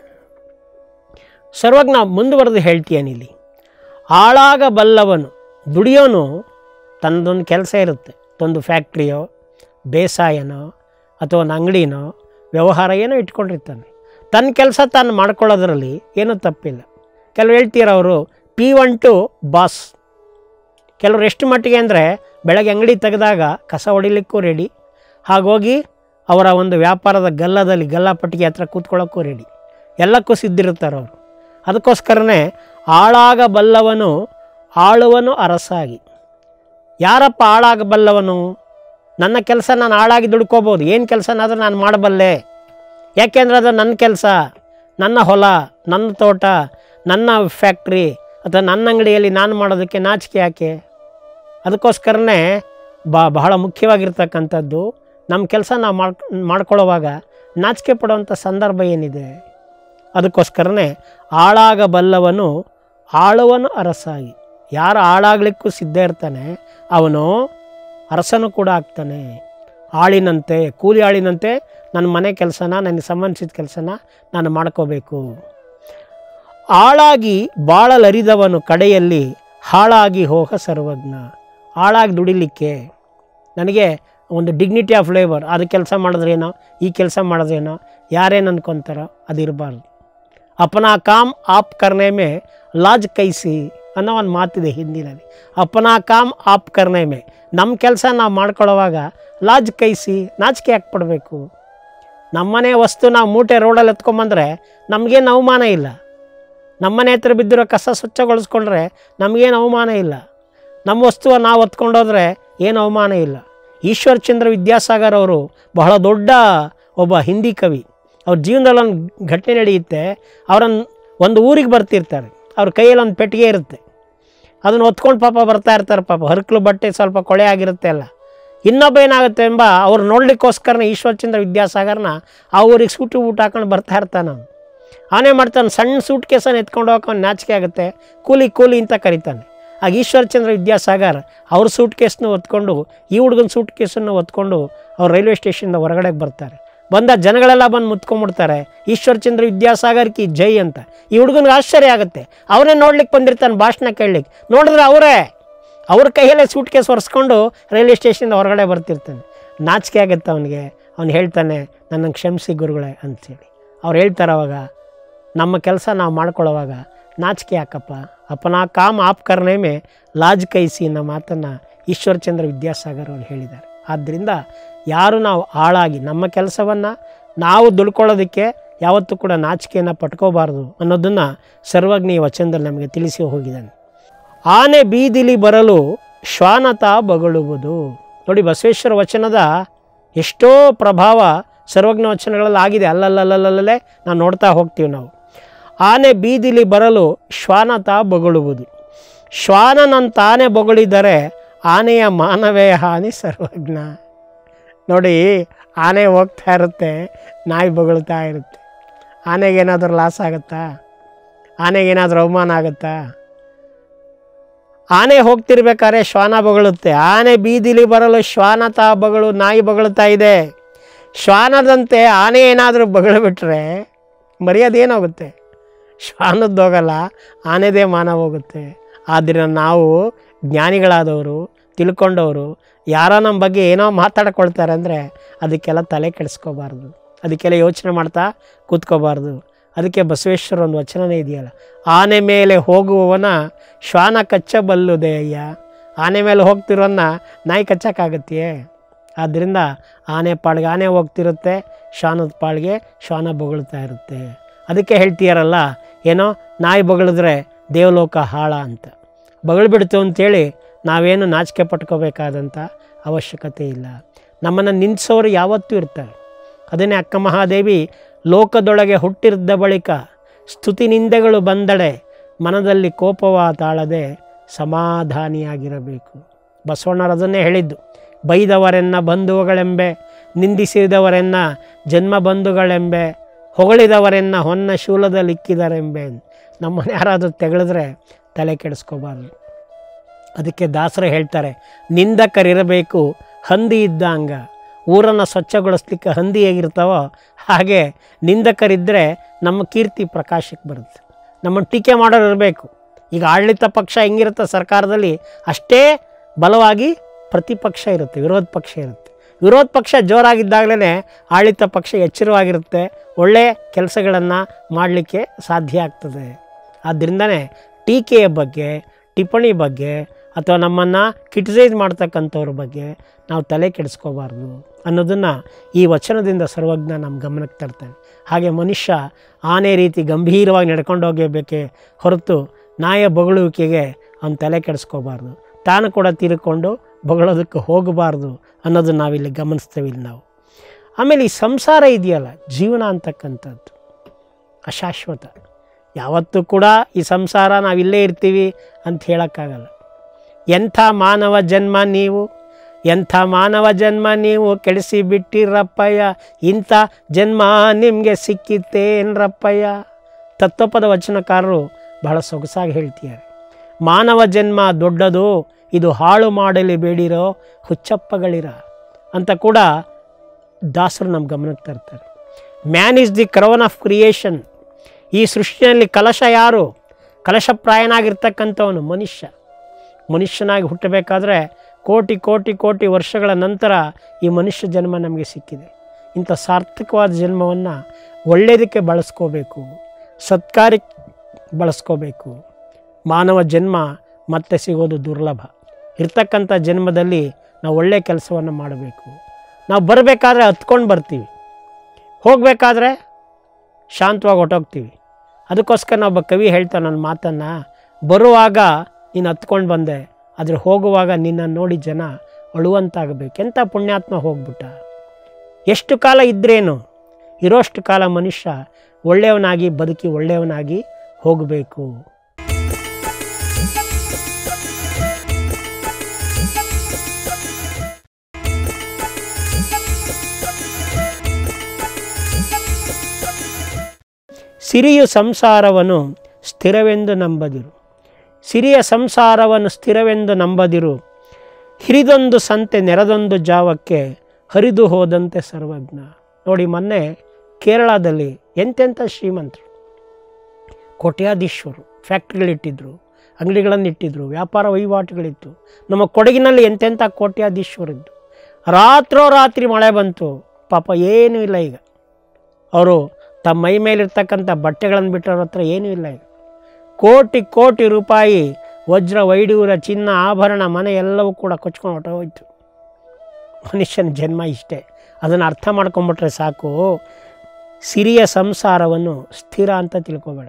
Speaker 1: ಸರ್ವಜ್ಞ ಮುಂದುವರೆದು ಹೇಳ್ತೀಯನಿಲ್ಲಿ, ಆಳಾಗಬಲ್ಲವನು ದುಡಿಯೋನು ತನ್ನದೊಂದು ಕೆಲಸ ಇರುತ್ತೆ, ಒಂದು ಫ್ಯಾಕ್ಟ್ರಿಯೋ ಬೇಸಾಯನೋ ಅಥವಾ ಒಂದು ಅಂಗಡಿನೋ ವ್ಯವಹಾರ ಏನೋ ಇಟ್ಕೊಂಡಿರ್ತಾನೆ. ತನ್ನ ಕೆಲಸ ತಾನು ಮಾಡ್ಕೊಳ್ಳೋದ್ರಲ್ಲಿ ಏನೂ ತಪ್ಪಿಲ್ಲ. ಕೆಲವ್ರು ಹೇಳ್ತೀರವರು P1 to ಬಾಸ್. ಕೆಲವ್ರು ಎಷ್ಟು ಮಟ್ಟಿಗೆ ಅಂದರೆ ಬೆಳಗ್ಗೆ ಅಂಗಡಿ ತೆಗೆದಾಗ ಕಸ ಹೊಡಿಲಿಕ್ಕೂ ರೆಡಿ, ಹಾಗೋಗಿ ಅವರ ಒಂದು ವ್ಯಾಪಾರದ ಗಲ್ಲದಲ್ಲಿ ಗಲ್ಲಾಪಟ್ಟಿಗೆ ಹತ್ರ ಕೂತ್ಕೊಳ್ಳೋಕ್ಕೂ ರೆಡಿ, ಎಲ್ಲಕ್ಕೂ ಸಿದ್ಧಿರುತ್ತಾರೆ ಅವರು. ಅದಕ್ಕೋಸ್ಕರನೇ ಆಳಾಗಬಲ್ಲವನು ಆಳುವನು ಅರಸಾಗಿ. ಯಾರಪ್ಪ ಆಳಾಗಬಲ್ಲವನು? ನನ್ನ ಕೆಲಸ ನಾನು ಆಳಾಗಿ ದುಡ್ಕೋಬೋದು, ಏನು ಕೆಲಸನಾದರೂ ನಾನು ಮಾಡಬಲ್ಲೆ, ಯಾಕೆಂದರೆ ಅದು ನನ್ನ ಕೆಲಸ, ನನ್ನ ಹೊಲ, ನನ್ನ ತೋಟ, ನನ್ನ ಫ್ಯಾಕ್ಟ್ರಿ ಅಥವಾ ನನ್ನ ಅಂಗಡಿಯಲ್ಲಿ ನಾನು ಮಾಡೋದಕ್ಕೆ ನಾಚಿಕೆ ಯಾಕೆ? ಅದಕ್ಕೋಸ್ಕರನೇ ಬಹಳ ಮುಖ್ಯವಾಗಿರ್ತಕ್ಕಂಥದ್ದು ನಮ್ಮ ಕೆಲಸ ನಾವು ಮಾಡ್ಕೊಳ್ಳೋವಾಗ ನಾಚಿಕೆ ಪಡುವಂಥ ಸಂದರ್ಭ ಏನಿದೆ? ಅದಕ್ಕೋಸ್ಕರನೇ ಆಳಾಗಬಲ್ಲವನು ಆಳುವನು ಅರಸಾಗಿ. ಯಾರು ಆಳಾಗಲಿಕ್ಕೂ ಸಿದ್ಧ ಇರ್ತಾನೆ ಅವನು ಅರಸನು ಕೂಡ ಆಗ್ತಾನೆ. ಆಳಿನಂತೆ, ಕೂಲಿ ಆಳಿನಂತೆ ನನ್ನ ಮನೆ ಕೆಲಸನ, ನನಗೆ ಸಂಬಂಧಿಸಿದ ಕೆಲಸನ ನಾನು ಮಾಡ್ಕೋಬೇಕು. ಆಳಾಗಿ ಬಾಳಲರಿದವನು ಕಡೆಯಲ್ಲಿ ಹಾಳಾಗಿ ಹೋಗ ಸರ್ವಜ್ಞ. ಆಳಾಗಿ ದುಡಿಲಿಕ್ಕೆ ನನಗೆ ಒಂದು ಡಿಗ್ನಿಟಿ ಆಫ್ ಲೇಬರ್, ಅದು ಕೆಲಸ ಮಾಡಿದ್ರೇನೋ ಈ ಕೆಲಸ ಮಾಡಿದ್ರೇನೋ ಯಾರೇನು ಅನ್ಕೊತಾರೋ ಅದಿರಬಾರ್ದು. ಅಪನಾ ಕಾಮ್ ಆಪ್ ಕರ್ನೆ ಮೇ ಲಾಜ್ ಕೈಸಿ ಅನ್ನೋ ಒಂದು ಮಾತಿದೆ ಹಿಂದಿನಲ್ಲಿ. ಅಪನಾ ಕಾಮ್ ಆಪ್ ಕರ್ನೆ ಮೇ, ನಮ್ಮ ಕೆಲಸ ನಾವು ಮಾಡ್ಕೊಳ್ಳೋವಾಗ ಲಾಜ್ ಕೈಸಿ, ನಾಚಿಕೆ ಯಾಕೆ ಪಡಬೇಕು? ನಮ್ಮನೆ ವಸ್ತು ನಾವು ಮೂಟೆ ರೋಡಲ್ಲಿ ಎತ್ಕೊಂಬಂದರೆ ನಮಗೇನು ಅವಮಾನ ಇಲ್ಲ. ನಮ್ಮನೆ ಹತ್ರ ಬಿದ್ದಿರೋ ಕಸ ಸ್ವಚ್ಛಗೊಳಿಸ್ಕೊಂಡ್ರೆ ನಮಗೇನು ಅವಮಾನ ಇಲ್ಲ. ನಮ್ಮ ವಸ್ತುವ ನಾವು ಹೊತ್ಕೊಂಡೋದ್ರೆ ಏನು ಅವಮಾನ ಇಲ್ಲ. ಈಶ್ವರಚಂದ್ರ ವಿದ್ಯಾಸಾಗರ್ ಅವರು ಬಹಳ ದೊಡ್ಡ ಒಬ್ಬ ಹಿಂದಿ ಕವಿ. ಅವ್ರ ಜೀವನದಲ್ಲಿ ಒಂದು ಘಟನೆ ನಡೆಯುತ್ತೆ. ಅವರನ್ನು ಒಂದು ಊರಿಗೆ ಬರ್ತಿರ್ತಾರೆ, ಅವ್ರ ಕೈಯಲ್ಲಿ ಒಂದು ಪೆಟ್ಟಿಗೆ ಇರುತ್ತೆ, ಅದನ್ನು ಹೊತ್ಕೊಂಡು ಪಾಪ ಬರ್ತಾ ಇರ್ತಾರೆ. ಪಾಪ ಹರಕಲು ಬಟ್ಟೆ ಸ್ವಲ್ಪ ಕೊಳೆ ಆಗಿರುತ್ತೆ ಅಲ್ಲ. ಇನ್ನೊಬ್ಬ ಏನಾಗುತ್ತೆ ಎಂಬ ಅವ್ರು ನೋಡಲಿಕ್ಕೋಸ್ಕರನೇ ಈಶ್ವರಚಂದ್ರ ವಿದ್ಯಾಸಾಗರ್ನ ಆ ಊರಿಗೆ ಸೂಟು ಊಟ ಹಾಕೊಂಡು ಬರ್ತಾ ಇರ್ತಾನೆ. ಅವನು ಅವನೇ ಮಾಡ್ತಾನೆ, ಸಣ್ಣ ಸೂಟ್ ಕೇಸನ್ನು ಎತ್ಕೊಂಡು ಹೋಗೋಕೆ ಅವ್ನು ನಾಚಿಕೆ ಆಗುತ್ತೆ, ಕೂಲಿ ಕೂಲಿ ಅಂತ ಕರೀತಾನೆ. ಆಗ ಈಶ್ವರಚಂದ್ರ ವಿದ್ಯಾಸಾಗರ್ ಅವ್ರ ಸೂಟ್ ಕೇಸನ್ನು ಹೊತ್ಕೊಂಡು ಈ ಹುಡುಗನ ಸೂಟ್ ಕೇಸನ್ನು ಹೊತ್ಕೊಂಡು ಅವ್ರು ರೈಲ್ವೆ ಸ್ಟೇಷನ್ದ ಹೊರಗಡೆಗೆ ಬರ್ತಾರೆ. ಬಂದ ಜನಗಳೆಲ್ಲ ಬಂದು ಮುತ್ಕೊಂಡ್ಬಿಡ್ತಾರೆ, ಈಶ್ವರಚಂದ್ರ ವಿದ್ಯಾಸಾಗರ್ ಕಿ ಜೈ ಅಂತ. ಈ ಹುಡುಗನಿಗೆ ಆಶ್ಚರ್ಯ ಆಗುತ್ತೆ. ಅವರೇ ನೋಡ್ಲಿಕ್ಕೆ ಬಂದಿರ್ತಾನೆ, ಭಾಷಣ ಕೇಳಲಿಕ್ಕೆ. ನೋಡಿದ್ರೆ ಅವ್ರ ಕೈಯಲ್ಲೇ ಸೂಟ್ ಕೇಸ್ ಒರೆಸ್ಕೊಂಡು ರೈಲ್ವೆ ಸ್ಟೇಷನ್ದ ಹೊರಗಡೆ ಬರ್ತಿರ್ತಾನೆ. ನಾಚಿಕೆ ಆಗುತ್ತೆ ಅವನಿಗೆ. ಅವ್ನು ಹೇಳ್ತಾನೆ, ನನ್ನನ್ನು ಕ್ಷಮಿಸಿ ಗುರುಗಳೇ ಅಂಥೇಳಿ. ಅವ್ರು ಹೇಳ್ತಾರೆ, ಅವಾಗ ನಮ್ಮ ಕೆಲಸ ನಾವು ಮಾಡ್ಕೊಳ್ಳೋವಾಗ ನಾಚಿಕೆ ಯಾಕಪ್ಪ? ಅಪನಾ ಕಾಮ್ ಆಪ್ ಕರ್ನೆ ಮೇ ಲಾಜ್ ಕೈಸಿ ಅನ್ನೋ ಮಾತನ್ನು ಈಶ್ವರಚಂದ್ರ ವಿದ್ಯಾಸಾಗರ್ ಅವರು ಹೇಳಿದ್ದಾರೆ. ಆದ್ದರಿಂದ ಯಾರು ನಾವು ಆಳಾಗಿ ನಮ್ಮ ಕೆಲಸವನ್ನು ನಾವು ದುಡ್ಕೊಳ್ಳೋದಕ್ಕೆ ಯಾವತ್ತೂ ಕೂಡ ನಾಚಿಕೆಯನ್ನು ಪಟ್ಕೋಬಾರ್ದು ಅನ್ನೋದನ್ನು ಸರ್ವಜ್ಞ ಈ ವಚನದಲ್ಲಿ ನಮಗೆ ತಿಳಿಸಿ ಹೋಗಿದ್ದಾನೆ. ಆನೆ ಬೀದಿಲಿ ಬರಲು ಶ್ವಾನತ ಬಗಳುವುದು. ನೋಡಿ, ಬಸವೇಶ್ವರ ವಚನದ ಎಷ್ಟೋ ಪ್ರಭಾವ ಸರ್ವಜ್ಞ ವಚನಗಳಲ್ಲಿ ಆಗಿದೆ. ಅಲ್ಲಲ್ಲಲ್ಲಲ್ಲೇ ನಾವು ನೋಡ್ತಾ ಹೋಗ್ತೀವಿ ನಾವು. ಆನೆ ಬೀದಿಲಿ ಬರಲು ಶ್ವಾನತ ಬಗಳುವುದು. ಶ್ವಾನನಂತಾನೆ ಬೊಗಳಿದರೆ ಆನೆಯ ಮಾನವೇ ಹಾನಿ ಸರ್ವಜ್ಞ. ನೋಡಿ, ಆನೆ ಹೋಗ್ತಾ ಇರುತ್ತೆ, ನಾಯಿ ಬೊಗಳ್ತಾ ಇರುತ್ತೆ. ಆನೆಗೇನಾದರೂ ಲಾಸ್ ಆಗುತ್ತಾ? ಆನೆಗೇನಾದರೂ ಅವಮಾನ ಆಗುತ್ತಾ? ಆನೆ ಹೋಗ್ತಿರ್ಬೇಕಾದ್ರೆ ಶ್ವಾನ ಬೊಗಳುತ್ತೆ. ಆನೆ ಬೀದಿಲಿ ಬರಲು ಶ್ವಾನತ ಬಗಳು, ನಾಯಿ ಬೊಗಳ್ತಾ ಇದೆ. ಶ್ವಾನದಂತೆ ಆನೆ ಏನಾದರೂ ಬೊಗಳ್ಬಿಟ್ರೆ ಮರ್ಯಾದೇನಾಗುತ್ತೆ? ಶ್ವಾನದ್ದೋಗಲ್ಲ, ಆನೆದೇ ಮಾನ ಹೋಗುತ್ತೆ. ಆದ್ದರಿಂದ ನಾವು ಜ್ಞಾನಿಗಳಾದವರು, ತಿಳ್ಕೊಂಡವರು, ಯಾರೋ ನಮ್ಮ ಬಗ್ಗೆ ಏನೋ ಮಾತಾಡ್ಕೊಳ್ತಾರೆ ಅಂದರೆ ಅದಕ್ಕೆಲ್ಲ ತಲೆ ಕೆಡಿಸ್ಕೋಬಾರ್ದು, ಅದಕ್ಕೆಲ್ಲ ಯೋಚನೆ ಮಾಡ್ತಾ ಕೂತ್ಕೋಬಾರ್ದು. ಅದಕ್ಕೆ ಬಸವೇಶ್ವರ ಒಂದು ವಚನನೇ ಇದೆಯಲ್ಲ, ಆನೆ ಮೇಲೆ ಹೋಗುವವನ ಶ್ವಾನ ಕಚ್ಚಬಲ್ಲುದೇ ಅಯ್ಯ. ಆನೆ ಮೇಲೆ ಹೋಗ್ತಿರೋನ್ನ ನಾಯಿ ಕಚ್ಚಕ್ಕಾಗತ್ತೆಯೇ? ಆದ್ದರಿಂದ ಆನೆ ಪಾಳ್ಗೆ ಆನೆ ಹೋಗ್ತಿರುತ್ತೆ, ಶ್ವಾನದ ಪಾಳ್ಗೆ ಶ್ವಾನ ಬೊಗಳ್ತಾ ಇರುತ್ತೆ. ಅದಕ್ಕೆ ಹೇಳ್ತೀಯಾರಲ್ಲ, ಏನೋ ನಾಯಿ ಬೊಗಳಿದ್ರೆ ದೇವಲೋಕ ಹಾಳ ಅಂತ. ಬೊಗಳ್ಬಿಡ್ತು ಅಂಥೇಳಿ ನಾವೇನು ನಾಚಿಕೆ ಪಟ್ಕೋಬೇಕಾದಂಥ ಅವಶ್ಯಕತೆ ಇಲ್ಲ. ನಮ್ಮನ್ನು ನಿಲ್ಲಿಸೋರು ಯಾವತ್ತೂ ಇರ್ತಾರೆ. ಅದನ್ನೇ ಅಕ್ಕ ಮಹಾದೇವಿ ಲೋಕದೊಳಗೆ ಹುಟ್ಟಿದ್ದ ಬಳಿಕ ಸ್ತುತಿ ನಿಂದೆಗಳು ಬಂದಡೆ ಮನದಲ್ಲಿ ಕೋಪವ ತಾಳದೆ ಸಮಾಧಾನಿಯಾಗಿರಬೇಕು. ಬಸವಣ್ಣರು ಅದನ್ನೇ ಹೇಳಿದ್ದು. ಬೈದವರೆನ್ನ ಬಂಧುಗಳೆಂಬೆ, ನಿಂದಿಸಿದವರೆನ್ನ ಜನ್ಮ ಬಂಧುಗಳೆಂಬೆ, ಹೊಗಳಿದವರೆನ್ನ ಹೊನ್ನ ಶೂಲದಲ್ಲಿಕ್ಕಿದರೆಂಬೆ. ನಮ್ಮನ್ನು ಯಾರಾದರೂ ತೆಗೆಳಿದ್ರೆ ತಲೆ ಕೆಡಿಸ್ಕೋಬಾರ್ದು. ಅದಕ್ಕೆ ದಾಸರು ಹೇಳ್ತಾರೆ, ನಿಂದಕರಿರಬೇಕು ಹಂದಿ ಇದ್ದಂಗ. ಊರನ್ನು ಸ್ವಚ್ಛಗೊಳಿಸ್ಲಿಕ್ಕೆ ಹಂದಿ ಹೇಗಿರ್ತಾವೋ ಹಾಗೆ ನಿಂದಕರಿದ್ದರೆ ನಮ್ಮ ಕೀರ್ತಿ ಪ್ರಕಾಶಕ್ಕೆ ಬರುತ್ತೆ. ನಮ್ಮನ್ನು ಟೀಕೆ ಮಾಡೋರು ಇರಬೇಕು. ಈಗ ಆಡಳಿತ ಪಕ್ಷ ಹೆಂಗಿರುತ್ತೆ ಸರ್ಕಾರದಲ್ಲಿ, ಅಷ್ಟೇ ಬಲವಾಗಿ ಪ್ರತಿಪಕ್ಷ ಇರುತ್ತೆ, ವಿರೋಧ ಪಕ್ಷ ಇರುತ್ತೆ. ವಿರೋಧ ಪಕ್ಷ ಜೋರಾಗಿದ್ದಾಗಲೇ ಆಡಳಿತ ಪಕ್ಷ ಎಚ್ಚರವಾಗಿರುತ್ತೆ, ಒಳ್ಳೆಯ ಕೆಲಸಗಳನ್ನು ಮಾಡಲಿಕ್ಕೆ ಸಾಧ್ಯ ಆಗ್ತದೆ. ಆದ್ದರಿಂದನೇ ಟೀಕೆಯ ಬಗ್ಗೆ, ಟಿಪ್ಪಣಿ ಬಗ್ಗೆ ಅಥವಾ ನಮ್ಮನ್ನು ಕ್ರಿಟಿಸೈಸ್ ಮಾಡ್ತಕ್ಕಂಥವ್ರ ಬಗ್ಗೆ ನಾವು ತಲೆ ಕೆಡಿಸ್ಕೋಬಾರ್ದು ಅನ್ನೋದನ್ನು ಈ ವಚನದಿಂದ ಸರ್ವಜ್ಞ ನಮ್ಮ ಗಮನಕ್ಕೆ ತರ್ತಾನೆ. ಹಾಗೆ ಮನುಷ್ಯ ಆನೆ ರೀತಿ ಗಂಭೀರವಾಗಿ ನಡ್ಕೊಂಡು ಹೋಗಬೇಕೇ ಹೊರತು ನಾಯ ಬೊಗಳುವಿಕೆಗೆ ಅವನು ತಲೆ ಕೆಡಿಸ್ಕೋಬಾರ್ದು. ತಾನು ಕೂಡ ತೀರಿಕೊಂಡು ಬೊಗಳೋದಕ್ಕೆ ಹೋಗಬಾರ್ದು ಅನ್ನೋದನ್ನು ನಾವಿಲ್ಲಿ ಗಮನಿಸ್ತೇವೆ ಇಲ್ಲಿ ನಾವು. ಆಮೇಲೆ ಈ ಸಂಸಾರ ಇದೆಯಲ್ಲ, ಜೀವನ ಅಂತಕ್ಕಂಥದ್ದು ಅಶಾಶ್ವತ. ಯಾವತ್ತೂ ಕೂಡ ಈ ಸಂಸಾರ ನಾವಿಲ್ಲೇ ಇರ್ತೀವಿ ಅಂತ ಹೇಳೋಕ್ಕಾಗಲ್ಲ. ಎಂಥ ಮಾನವ ಜನ್ಮ ನೀವು, ಎಂಥ ಮಾನವ ಜನ್ಮ ನೀವು ಕೆಡಿಸಿ ಬಿಟ್ಟಿರಪ್ಪಯ್ಯ, ಇಂಥ ಜನ್ಮ ನಿಮಗೆ ಸಿಕ್ಕಿತ್ತೇನ್ರಪ್ಪಯ್ಯ. ತತ್ವಪದ ವಚನಕಾರರು ಬಹಳ ಸೊಗಸಾಗಿ ಹೇಳ್ತಿದ್ದಾರೆ. ಮಾನವ ಜನ್ಮ ದೊಡ್ಡದು, ಇದು ಹಾಳು ಮಾಡಲಿ ಬೇಡಿರೋ ಹುಚ್ಚಪ್ಪಗಳಿರ ಅಂತ ಕೂಡ ದಾಸರು ನಮ್ಮ ಗಮನಕ್ಕೆ ತರ್ತಾರೆ. Man is the crown of creation. ಈ ಸೃಷ್ಟಿಯಲ್ಲಿ ಕಲಶ ಯಾರು? ಕಲಶಪ್ರಾಯನಾಗಿರ್ತಕ್ಕಂಥವನು ಮನುಷ್ಯ. ಮನುಷ್ಯನಾಗಿ ಹುಟ್ಟಬೇಕಾದ್ರೆ ಕೋಟಿ ಕೋಟಿ ಕೋಟಿ ವರ್ಷಗಳ ನಂತರ ಈ ಮನುಷ್ಯ ಜನ್ಮ ನಮಗೆ ಸಿಕ್ಕಿದೆ. ಇಂಥ ಸಾರ್ಥಕವಾದ ಜನ್ಮವನ್ನು ಒಳ್ಳೆಯದಕ್ಕೆ ಬಳಸ್ಕೋಬೇಕು, ಸತ್ಕಾರ್ಯಕ್ಕೆ ಬಳಸ್ಕೋಬೇಕು. ಮಾನವ ಜನ್ಮ ಮತ್ತೆ ಸಿಗೋದು ದುರ್ಲಭ. ಇರ್ತಕ್ಕಂಥ ಜನ್ಮದಲ್ಲಿ ನಾವು ಒಳ್ಳೆಯ ಕೆಲಸವನ್ನು ಮಾಡಬೇಕು. ನಾವು ಬರಬೇಕಾದ್ರೆ ಹತ್ಕೊಂಡು ಬರ್ತೀವಿ, ಹೋಗಬೇಕಾದ್ರೆ ಶಾಂತವಾಗಿ ಹೊಟ್ಟೋಗ್ತೀವಿ. ಅದಕ್ಕೋಸ್ಕರ ನಾವೊಬ್ಬ ಕವಿ ಹೇಳ್ತಾನೆ ನನ್ನ ಮಾತನ್ನು, ಬರುವಾಗ ನೀನು ಹತ್ಕೊಂಡು ಬಂದೆ, ಆದರೆ ಹೋಗುವಾಗ ನಿನ್ನ ನೋಡಿ ಜನ ಅಳುವಂತಾಗಬೇಕು. ಎಂಥ ಪುಣ್ಯಾತ್ಮ ಹೋಗ್ಬಿಟ್ಟ. ಎಷ್ಟು ಕಾಲ ಇದ್ರೇನು, ಇರೋಷ್ಟು ಕಾಲ ಮನುಷ್ಯ ಒಳ್ಳೆಯವನಾಗಿ ಬದುಕಿ ಒಳ್ಳೆಯವನಾಗಿ ಹೋಗಬೇಕು. ಸಿರಿಯು ಸಂಸಾರವನ್ನು ಸ್ಥಿರವೆಂದು ನಂಬದಿರು. ಸಿರಿಯ ಸಂಸಾರವನ್ನು ಸ್ಥಿರವೆಂದು ನಂಬದಿರು. ಹಿರಿದೊಂದು ಸಂತೆ ನೆರೆದೊಂದು ಜಾವಕ್ಕೆ ಹರಿದು ಹೋದಂತೆ ಸರ್ವಜ್ಞ. ನೋಡಿ, ಮೊನ್ನೆ ಕೇರಳದಲ್ಲಿ ಎಂತೆಂಥ ಶ್ರೀಮಂತರು, ಕೋಟ್ಯಾಧೀಶ್ವರು ಫ್ಯಾಕ್ಟ್ರಿಗಳಿಟ್ಟಿದ್ರು, ಅಂಗಡಿಗಳನ್ನಿಟ್ಟಿದ್ರು, ವ್ಯಾಪಾರ ವಹಿವಾಟುಗಳಿತ್ತು. ನಮ್ಮ ಕೊಡಗಿನಲ್ಲಿ ಎಂತೆಂಥ ಕೋಟ್ಯಾಧೀಶ್ವರಿದ್ದು. ರಾತ್ರೋರಾತ್ರಿ ಮಳೆ ಬಂತು, ಪಾಪ ಏನೂ ಇಲ್ಲ. ಈಗ ಅವರು ತಮ್ಮ ಮೈ ಮೇಲಿರ್ತಕ್ಕಂಥ ಬಟ್ಟೆಗಳನ್ನು ಬಿಟ್ಟವ್ರ ಹತ್ರ ಏನೂ ಇಲ್ಲ. ಈಗ ಕೋಟಿ ಕೋಟಿ ರೂಪಾಯಿ ವಜ್ರ ವೈಡೂರ ಚಿನ್ನ ಆಭರಣ ಮನೆ ಎಲ್ಲವೂ ಕೂಡ ಕೊಚ್ಕೊಂಡು ಹೊರಟೋಯ್ತು. ಮನುಷ್ಯನ ಜನ್ಮ ಇಷ್ಟೇ. ಅದನ್ನು ಅರ್ಥ ಮಾಡ್ಕೊಂಬಿಟ್ರೆ ಸಾಕು. ಸಿರಿಯ ಸಂಸಾರವನ್ನು ಸ್ಥಿರ ಅಂತ ತಿಳ್ಕೊಬೇಡ.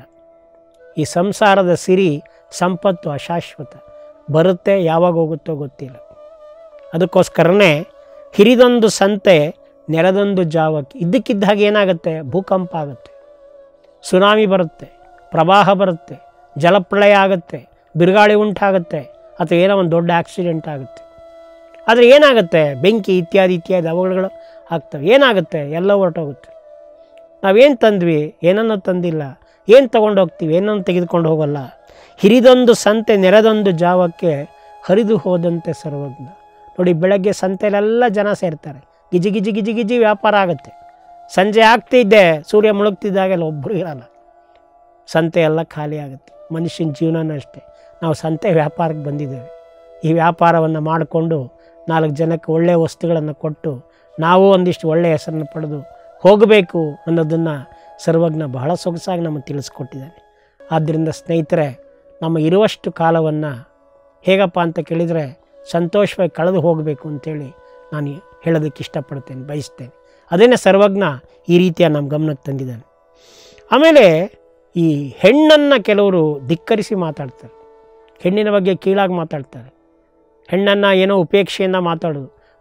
Speaker 1: ಈ ಸಂಸಾರದ ಸಿರಿ ಸಂಪತ್ತು ಅಶಾಶ್ವತ, ಬರುತ್ತೆ, ಯಾವಾಗ ಹೋಗುತ್ತೋ ಗೊತ್ತಿಲ್ಲ. ಅದಕ್ಕೋಸ್ಕರನೇ ಹಿರಿದೊಂದು ಸಂತೆ ನೆರೆದೊಂದು ಜಾವಕ್ಕೆ. ಇದ್ದಕ್ಕಿದ್ದ ಹಾಗೆ ಏನಾಗುತ್ತೆ, ಭೂಕಂಪ ಆಗುತ್ತೆ, ಸುನಾಮಿ ಬರುತ್ತೆ, ಪ್ರವಾಹ ಬರುತ್ತೆ, ಜಲಪ್ರಳಯ ಆಗುತ್ತೆ, ಬಿರುಗಾಳಿ ಉಂಟಾಗುತ್ತೆ, ಅಥವಾ ಏನೋ ಒಂದು ದೊಡ್ಡ ಆಕ್ಸಿಡೆಂಟ್ ಆಗುತ್ತೆ. ಆದರೆ ಏನಾಗುತ್ತೆ, ಬೆಂಕಿ ಇತ್ಯಾದಿ ಇತ್ಯಾದಿ ಅವಘಡಗಳು ಆಗ್ತವೆ. ಏನಾಗುತ್ತೆ, ಎಲ್ಲ ಹೊರಟೋಗುತ್ತೆ. ನಾವೇನು ತಂದ್ವಿ, ಏನನ್ನೂ ತಂದಿಲ್ಲ. ಏನು ತೊಗೊಂಡು ಹೋಗ್ತೀವಿ, ಏನನ್ನು ತೆಗೆದುಕೊಂಡು ಹೋಗಲ್ಲ. ಹಿರಿದೊಂದು ಸಂತೆ ನೆರೆದೊಂದು ಜಾವಕ್ಕೆ ಹರಿದು ಹೋದಂತೆ ಸರ್ವಜ್ಞ. ನೋಡಿ, ಬೆಳಗ್ಗೆ ಸಂತೆಲೆಲ್ಲ ಜನ ಸೇರ್ತಾರೆ, ಗಿಜಿ ಗಿಜಿ ಗಿಜಿ ಗಿಜಿ ವ್ಯಾಪಾರ ಆಗುತ್ತೆ. ಸಂಜೆ ಆಗ್ತಿದ್ದೆ, ಸೂರ್ಯ ಮುಳುಗ್ತಿದ್ದಾಗೆಲ್ಲ ಒಬ್ಬರು ಇರಲ್ಲ, ಸಂತೆ ಎಲ್ಲ ಖಾಲಿ ಆಗುತ್ತೆ. ಮನುಷ್ಯನ ಜೀವನನೂ ಅಷ್ಟೇ. ನಾವು ಸಂತೆ ವ್ಯಾಪಾರಕ್ಕೆ ಬಂದಿದ್ದೇವೆ. ಈ ವ್ಯಾಪಾರವನ್ನು ಮಾಡಿಕೊಂಡು 4 ಜನಕ್ಕೆ ಒಳ್ಳೆಯ ವಸ್ತುಗಳನ್ನು ಕೊಟ್ಟು ನಾವು ಒಂದಿಷ್ಟು ಒಳ್ಳೆಯ ಹೆಸರನ್ನು ಪಡೆದು ಹೋಗಬೇಕು ಅನ್ನೋದನ್ನು ಸರ್ವಜ್ಞ ಬಹಳ ಸೊಗಸಾಗಿ ನಮಗೆ ತಿಳಿಸ್ಕೊಟ್ಟಿದ್ದಾನೆ. ಆದ್ದರಿಂದ ಸ್ನೇಹಿತರೆ, ನಮ್ಮ ಇರುವಷ್ಟು ಕಾಲವನ್ನು ಹೇಗಪ್ಪ ಅಂತ ಕೇಳಿದರೆ ಸಂತೋಷವಾಗಿ ಕಳೆದು ಹೋಗಬೇಕು ಅಂತೇಳಿ ನಾನು ಹೇಳೋದಕ್ಕೆ ಇಷ್ಟಪಡ್ತೇನೆ, ಬಯಸ್ತೇನೆ. ಅದೇನೇ ಸರ್ವಜ್ಞ ಈ ರೀತಿಯ ನಮ್ಮ ಗಮನಕ್ಕೆ ತಂದಿದ್ದಾನೆ. ಆಮೇಲೆ ಈ ಹೆಣ್ಣನ್ನು ಕೆಲವರು ಧಿಕ್ಕರಿಸಿ ಮಾತಾಡ್ತಾರೆ, ಹೆಣ್ಣಿನ ಬಗ್ಗೆ ಕೀಳಾಗಿ ಮಾತಾಡ್ತಾರೆ, ಹೆಣ್ಣನ್ನು ಏನೋ ಉಪೇಕ್ಷೆಯಿಂದ ಮಾತಾಡೋದು.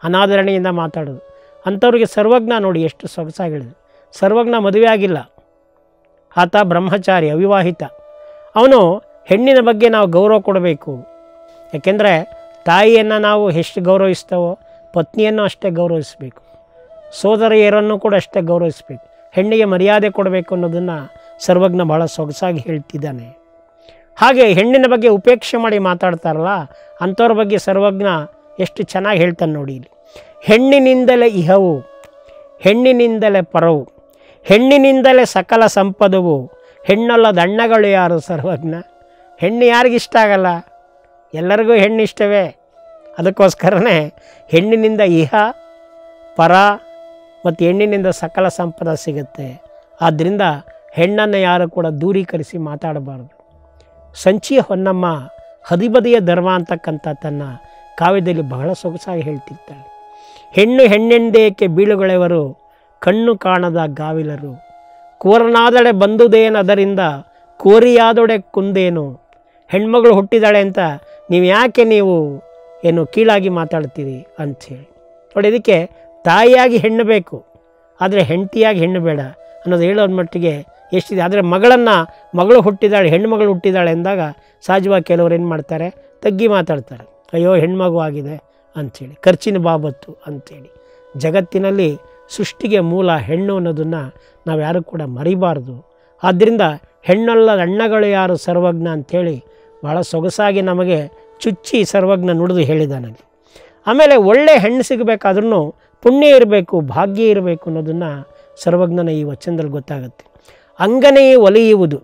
Speaker 1: ಅನಾದರಣೆಯಿಂದ ಮಾತಾಡೋದು. ಅಂಥವ್ರಿಗೆ ಸರ್ವಜ್ಞ ನೋಡಿ ಎಷ್ಟು ಸೊಗಸಾಗಿ ಹೇಳಿದೆ. ಸರ್ವಜ್ಞ ಮದುವೆ ಆಗಿಲ್ಲ, ಆತ ಬ್ರಹ್ಮಚಾರಿ, ಅವಿವಾಹಿತ. ಅವನು ಹೆಣ್ಣಿನ ಬಗ್ಗೆ ನಾವು ಗೌರವ ಕೊಡಬೇಕು. ಯಾಕೆಂದರೆ ತಾಯಿಯನ್ನು ನಾವು ಎಷ್ಟು ಗೌರವಿಸ್ತೇವೋ ಪತ್ನಿಯನ್ನು ಅಷ್ಟೇ ಗೌರವಿಸಬೇಕು, ಸೋದರಿಯರನ್ನು ಕೂಡ ಅಷ್ಟೇ ಗೌರವಿಸಬೇಕು, ಹೆಣ್ಣಿಗೆ ಮರ್ಯಾದೆ ಕೊಡಬೇಕು ಅನ್ನೋದನ್ನು ಸರ್ವಜ್ಞ ಬಹಳ ಸೊಗಸಾಗಿ ಹೇಳ್ತಿದ್ದಾನೆ. ಹಾಗೆ ಹೆಣ್ಣಿನ ಬಗ್ಗೆ ಉಪೇಕ್ಷೆ ಮಾಡಿ ಮಾತಾಡ್ತಾರಲ್ಲ ಅಂಥವ್ರ ಬಗ್ಗೆ ಸರ್ವಜ್ಞ ಎಷ್ಟು ಚೆನ್ನಾಗಿ ಹೇಳ್ತಾನೆ ನೋಡಿ. ಇಲ್ಲಿ ಹೆಣ್ಣಿನಿಂದಲೇ ಇಹವು, ಹೆಣ್ಣಿನಿಂದಲೇ ಪರವು, ಹೆಣ್ಣಿನಿಂದಲೇ ಸಕಲ ಸಂಪದವು, ಹೆಣ್ಣಲ್ಲದ ಅಣ್ಣಗಳು ಯಾರು ಸರ್ವಜ್ಞ. ಹೆಣ್ಣು ಯಾರಿಗಿಷ್ಟ ಆಗಲ್ಲ, ಎಲ್ಲರಿಗೂ ಹೆಣ್ಣು ಇಷ್ಟವೇ. ಅದಕ್ಕೋಸ್ಕರನೇ ಹೆಣ್ಣಿನಿಂದ ಇಹ ಪರ ಮತ್ತು ಹೆಣ್ಣಿನಿಂದ ಸಕಲ ಸಂಪದ ಸಿಗುತ್ತೆ. ಆದ್ದರಿಂದ ಹೆಣ್ಣನ್ನು ಯಾರು ಕೂಡ ದೂರೀಕರಿಸಿ ಮಾತಾಡಬಾರ್ದು. ಸಂಚಿಯ ಹೊನ್ನಮ್ಮ ಹದಿಬದಿಯ ಧರ್ಮ ಅಂತಕ್ಕಂಥ ತನ್ನ ಕಾವ್ಯದಲ್ಲಿ ಬಹಳ ಸೊಗಸಾಗಿ ಹೇಳ್ತಿರ್ತಾಳೆ. ಹೆಣ್ಣು ಹೆಣ್ಣೆಂದೇಕೆ ಬೀಳುಗಳೆವರು, ಕಣ್ಣು ಕಾಣದ ಗಾವಿಲರು, ಕೋರನಾದಡೆ ಬಂದುದೇನದರಿಂದ ಕೋರಿಯಾದೊಡೆ ಕುಂದೇನು. ಹೆಣ್ಮಗಳು ಹುಟ್ಟಿದಾಳೆ ಅಂತ ನೀವು ಏನು ಕೀಳಾಗಿ ಮಾತಾಡ್ತೀರಿ ಅಂಥೇಳಿ ನೋಡಿ. ಇದಕ್ಕೆ ತಾಯಿಯಾಗಿ ಹೆಣ್ಣು ಬೇಕು, ಆದರೆ ಹೆಂಡತಿಯಾಗಿ ಹೆಣ್ಣು ಬೇಡ ಅನ್ನೋದು ಹೇಳೋದ್ರ ಮಟ್ಟಿಗೆ ಎಷ್ಟಿದೆ. ಆದರೆ ಮಗಳು ಹುಟ್ಟಿದಾಳೆ, ಹೆಣ್ಮಗಳು ಹುಟ್ಟಿದಾಳೆ ಅಂದಾಗ ಸಹಜವಾಗಿ ಕೆಲವರು ಏನು ಮಾಡ್ತಾರೆ, ತಗ್ಗಿ ಮಾತಾಡ್ತಾರೆ, ಅಯ್ಯೋ ಹೆಣ್ಮಗು ಆಗಿದೆ ಅಂಥೇಳಿ, ಖರ್ಚಿನ ಬಾಬತ್ತು ಅಂಥೇಳಿ. ಜಗತ್ತಿನಲ್ಲಿ ಸೃಷ್ಟಿಗೆ ಮೂಲ ಹೆಣ್ಣು ಅನ್ನೋದನ್ನು ನಾವು ಯಾರು ಕೂಡ ಮರಿಬಾರ್ದು. ಆದ್ದರಿಂದ ಹೆಣ್ಣಲ್ಲದ ಅಣ್ಣಗಳು ಯಾರು ಸರ್ವಜ್ಞ ಅಂಥೇಳಿ ಭಾಳ ಸೊಗಸಾಗಿ ನಮಗೆ ಚುಚ್ಚಿ ಸರ್ವಜ್ಞ ನುಡಿದು ಹೇಳಿದಾನಲ್ಲಿ. ಆಮೇಲೆ ಒಳ್ಳೆ ಹೆಣ್ಣು ಸಿಗಬೇಕಾದ್ರೂ ಪುಣ್ಯ ಇರಬೇಕು, ಭಾಗ್ಯ ಇರಬೇಕು ಅನ್ನೋದನ್ನು ಸರ್ವಜ್ಞನ ಈ ವಚನದಲ್ಲಿ ಗೊತ್ತಾಗುತ್ತೆ. ಅಂಗನೇ ಒಲಿಯುವುದು,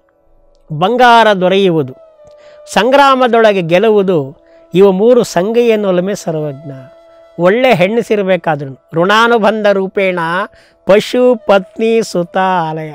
Speaker 1: ಬಂಗಾರ ದೊರೆಯುವುದು, ಸಂಗ್ರಾಮದೊಳಗೆ ಗೆಲ್ಲುವುದು, ಇವು ಮೂರು ಸಂಗೈಯನ್ನೊಲಮೆ ಸರ್ವಜ್ಞ. ಒಳ್ಳೆ ಹೆಣ್ಣು ಸಿರಬೇಕಾದ್ರೂ ಋಣಾನುಬಂಧ ರೂಪೇಣ ಪಶು ಪತ್ನಿ ಸುತ ಆಲಯ.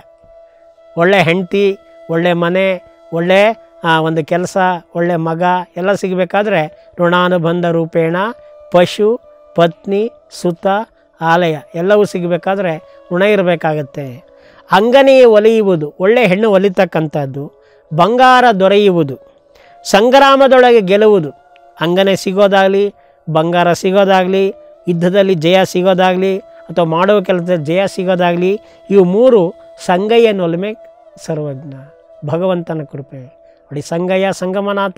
Speaker 1: ಒಳ್ಳೆ ಹೆಂಡತಿ, ಒಳ್ಳೆ ಮನೆ, ಒಳ್ಳೆ ಒಂದು ಕೆಲಸ, ಒಳ್ಳೆ ಮಗ ಎಲ್ಲ ಸಿಗಬೇಕಾದ್ರೆ ಋಣಾನುಬಂಧ ರೂಪೇಣ ಪಶು ಪತ್ನಿ ಸುತ ಆಲಯ ಎಲ್ಲವೂ ಸಿಗಬೇಕಾದ್ರೆ ಋಣ ಇರಬೇಕಾಗತ್ತೆ. ಅಂಗನೇ ಒಲಿಯುವುದು, ಒಳ್ಳೆ ಹೆಣ್ಣು ಒಲಿತಕ್ಕಂಥದ್ದು. ಬಂಗಾರ ದೊರೆಯುವುದು, ಸಂಗ್ರಾಮದೊಳಗೆ ಗೆಲ್ಲುವುದು. ಅಂಗನೆ ಸಿಗೋದಾಗಲಿ, ಬಂಗಾರ ಸಿಗೋದಾಗಲಿ, ಯುದ್ಧದಲ್ಲಿ ಜಯ ಸಿಗೋದಾಗಲಿ, ಅಥವಾ ಮಾಡುವ ಕೆಲಸದಲ್ಲಿ ಜಯ ಸಿಗೋದಾಗಲಿ, ಇವು ಮೂರು ಸಂಗಯ್ಯನೊಲಮೆ ಸರ್ವಜ್ಞ. ಭಗವಂತನ ಕೃಪೆ ನೋಡಿ. ಸಂಗಯ್ಯ ಸಂಗಮನಾಥ,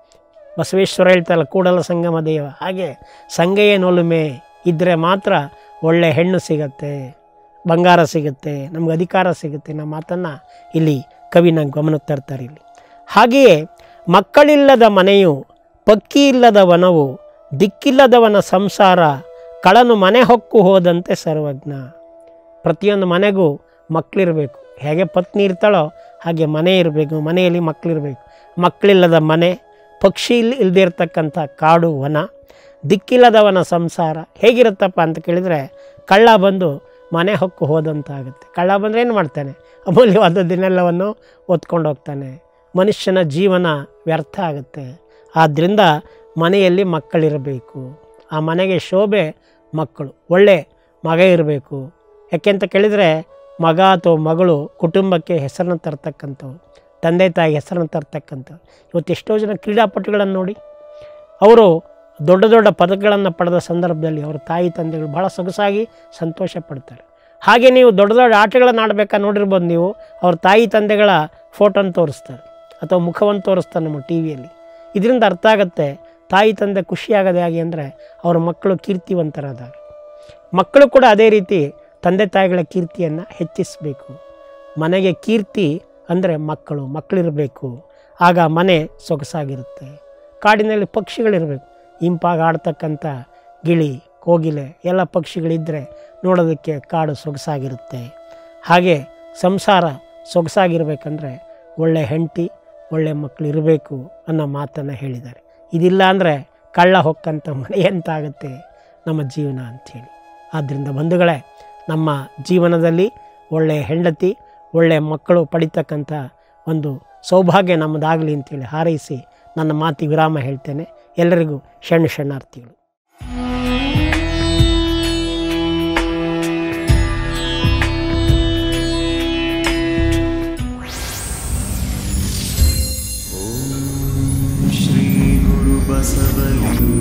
Speaker 1: ಬಸವೇಶ್ವರ ಹೇಳ್ತಾರಲ್ಲ ಕೂಡಲ ಸಂಗಮ ದೇವ, ಹಾಗೆ ಸಂಗಯ್ಯನೊಲುಮೆ ಇದ್ದರೆ ಮಾತ್ರ ಒಳ್ಳೆ ಹೆಣ್ಣು ಸಿಗತ್ತೆ, ಬಂಗಾರ ಸಿಗುತ್ತೆ, ನಮ್ಗೆ ಅಧಿಕಾರ ಸಿಗುತ್ತೆ. ನಮ್ಮ ಮಾತನ್ನು ಇಲ್ಲಿ ಕವಿ ನಂಗೆ ಗಮನಕ್ಕೆ ತರ್ತಾರೆ ಇಲ್ಲಿ. ಹಾಗೆಯೇ ಮಕ್ಕಳಿಲ್ಲದ ಮನೆಯು, ಪಕ್ಕಿ ಇಲ್ಲದ ವನವು, ದಿಕ್ಕಿಲ್ಲದವನ ಸಂಸಾರ, ಕಳನು ಮನೆ ಹೊಕ್ಕು ಹೋದಂತೆ ಸರ್ವಜ್ಞ. ಪ್ರತಿಯೊಂದು ಮನೆಗೂ ಮಕ್ಕಳಿರಬೇಕು. ಹೇಗೆ ಪತ್ನಿ ಇರ್ತಾಳೋ ಹಾಗೆ ಮನೆ ಇರಬೇಕು, ಮನೆಯಲ್ಲಿ ಮಕ್ಕಳಿರಬೇಕು. ಮಕ್ಕಳಿಲ್ಲದ ಮನೆ, ಪಕ್ಷಿ ಇಲ್ಲದೆ ಇರ್ತಕ್ಕಂಥ ಕಾಡು ವನ, ದಿಕ್ಕಿಲ್ಲದವನ ಸಂಸಾರ ಹೇಗಿರುತ್ತಪ್ಪ ಅಂತ ಕೇಳಿದರೆ ಕಳ್ಳ ಬಂದು ಮನೆ ಹೊಕ್ಕು ಹೋದಂತಾಗುತ್ತೆ. ಕಳ್ಳ ಬಂದರೆ ಏನು ಮಾಡ್ತಾನೆ, ಅಮೂಲ್ಯವಾದದ್ದನ್ನೆಲ್ಲವನ್ನು ಹೊತ್ಕೊಂಡು ಹೋಗ್ತಾನೆ. ಮನುಷ್ಯನ ಜೀವನ ವ್ಯರ್ಥ ಆಗುತ್ತೆ. ಆದ್ದರಿಂದ ಮನೆಯಲ್ಲಿ ಮಕ್ಕಳಿರಬೇಕು. ಆ ಮನೆಗೆ ಶೋಭೆ ಮಕ್ಕಳು, ಒಳ್ಳೆ ಮಗ ಇರಬೇಕು. ಯಾಕೆಂತ ಕೇಳಿದರೆ ಮಗ ಅಥವಾ ಮಗಳು ಕುಟುಂಬಕ್ಕೆ ಹೆಸರನ್ನು ತರ್ತಕ್ಕಂಥವ್ರು, ತಂದೆ ತಾಯಿ ಹೆಸರನ್ನು ತರ್ತಕ್ಕಂಥವ್ರು. ಇವತ್ತು ಎಷ್ಟೋ ಜನ ಕ್ರೀಡಾಪಟುಗಳನ್ನು ನೋಡಿ, ಅವರು ದೊಡ್ಡ ದೊಡ್ಡ ಪದಕಗಳನ್ನು ಪಡೆದ ಸಂದರ್ಭದಲ್ಲಿ ಅವರ ತಾಯಿ ತಂದೆಗಳು ಭಾಳ ಸೊಗಸಾಗಿ ಸಂತೋಷ ಪಡ್ತಾರೆ. ಹಾಗೆ ನೀವು ದೊಡ್ಡ ದೊಡ್ಡ ಆಟಗಳನ್ನು ಆಡಬೇಕಾ ನೋಡಿರ್ಬೋದು, ನೀವು ಅವ್ರ ತಾಯಿ ತಂದೆಗಳ ಫೋಟೋನ ತೋರಿಸ್ತಾರೆ ಅಥವಾ ಮುಖವನ್ನು ತೋರಿಸ್ತಾರೆ ನಮ್ಮ ಟಿ ವಿಯಲ್ಲಿ. ಇದರಿಂದ ಅರ್ಥ ಆಗುತ್ತೆ ತಾಯಿ ತಂದೆ ಖುಷಿಯಾಗೋದು ಹೇಗೆ ಅಂದರೆ ಅವರ ಮಕ್ಕಳು ಕೀರ್ತಿವಂತರಾದಾಗ. ಮಕ್ಕಳು ಕೂಡ ಅದೇ ರೀತಿ ತಂದೆ ತಾಯಿಗಳ ಕೀರ್ತಿಯನ್ನು ಹೆಚ್ಚಿಸಬೇಕು. ಮನೆಗೆ ಕೀರ್ತಿ ಅಂದರೆ ಮಕ್ಕಳಿರಬೇಕು, ಆಗ ಮನೆ ಸೊಗಸಾಗಿರುತ್ತೆ. ಕಾಡಿನಲ್ಲಿ ಪಕ್ಷಿಗಳಿರಬೇಕು, ಇಂಪಾಗಿ ಆಡ್ತಕ್ಕಂಥ ಗಿಳಿ, ಕೋಗಿಲೆ ಎಲ್ಲ ಪಕ್ಷಿಗಳಿದ್ದರೆ ನೋಡೋದಕ್ಕೆ ಕಾಡು ಸೊಗಸಾಗಿರುತ್ತೆ. ಹಾಗೆ ಸಂಸಾರ ಸೊಗಸಾಗಿರ್ಬೇಕಂದ್ರೆ ಒಳ್ಳೆ ಹೆಂಡತಿ, ಒಳ್ಳೆ ಮಕ್ಕಳು ಇರಬೇಕು ಅನ್ನೋ ಮಾತನ್ನು ಹೇಳಿದ್ದಾರೆ. ಇದಿಲ್ಲ ಅಂದರೆ ಕಳ್ಳ ಹೊಕ್ಕಂಥ ಮನೆ ಎಂತಾಗುತ್ತೆ ನಮ್ಮ ಜೀವನ ಅಂಥೇಳಿ. ಆದ್ದರಿಂದ ಬಂಧುಗಳೇ, ನಮ್ಮ ಜೀವನದಲ್ಲಿ ಒಳ್ಳೆಯ ಹೆಂಡತಿ, ಒಳ್ಳೆಯ ಮಕ್ಕಳು ಪಡಿತಕ್ಕಂಥ ಒಂದು ಸೌಭಾಗ್ಯ ನಮ್ಮದಾಗಲಿ ಅಂತೇಳಿ ಹಾರೈಸಿ ನನ್ನ ಮಾತಿಗೆ ವಿರಾಮ ಹೇಳ್ತೇನೆ. ಎಲ್ಲರಿಗೂ ಶರಣಾರ್ಥಿಗಳು.
Speaker 2: ಶ್ರೀ ಗುರು ಬಸವಲಿಂಗ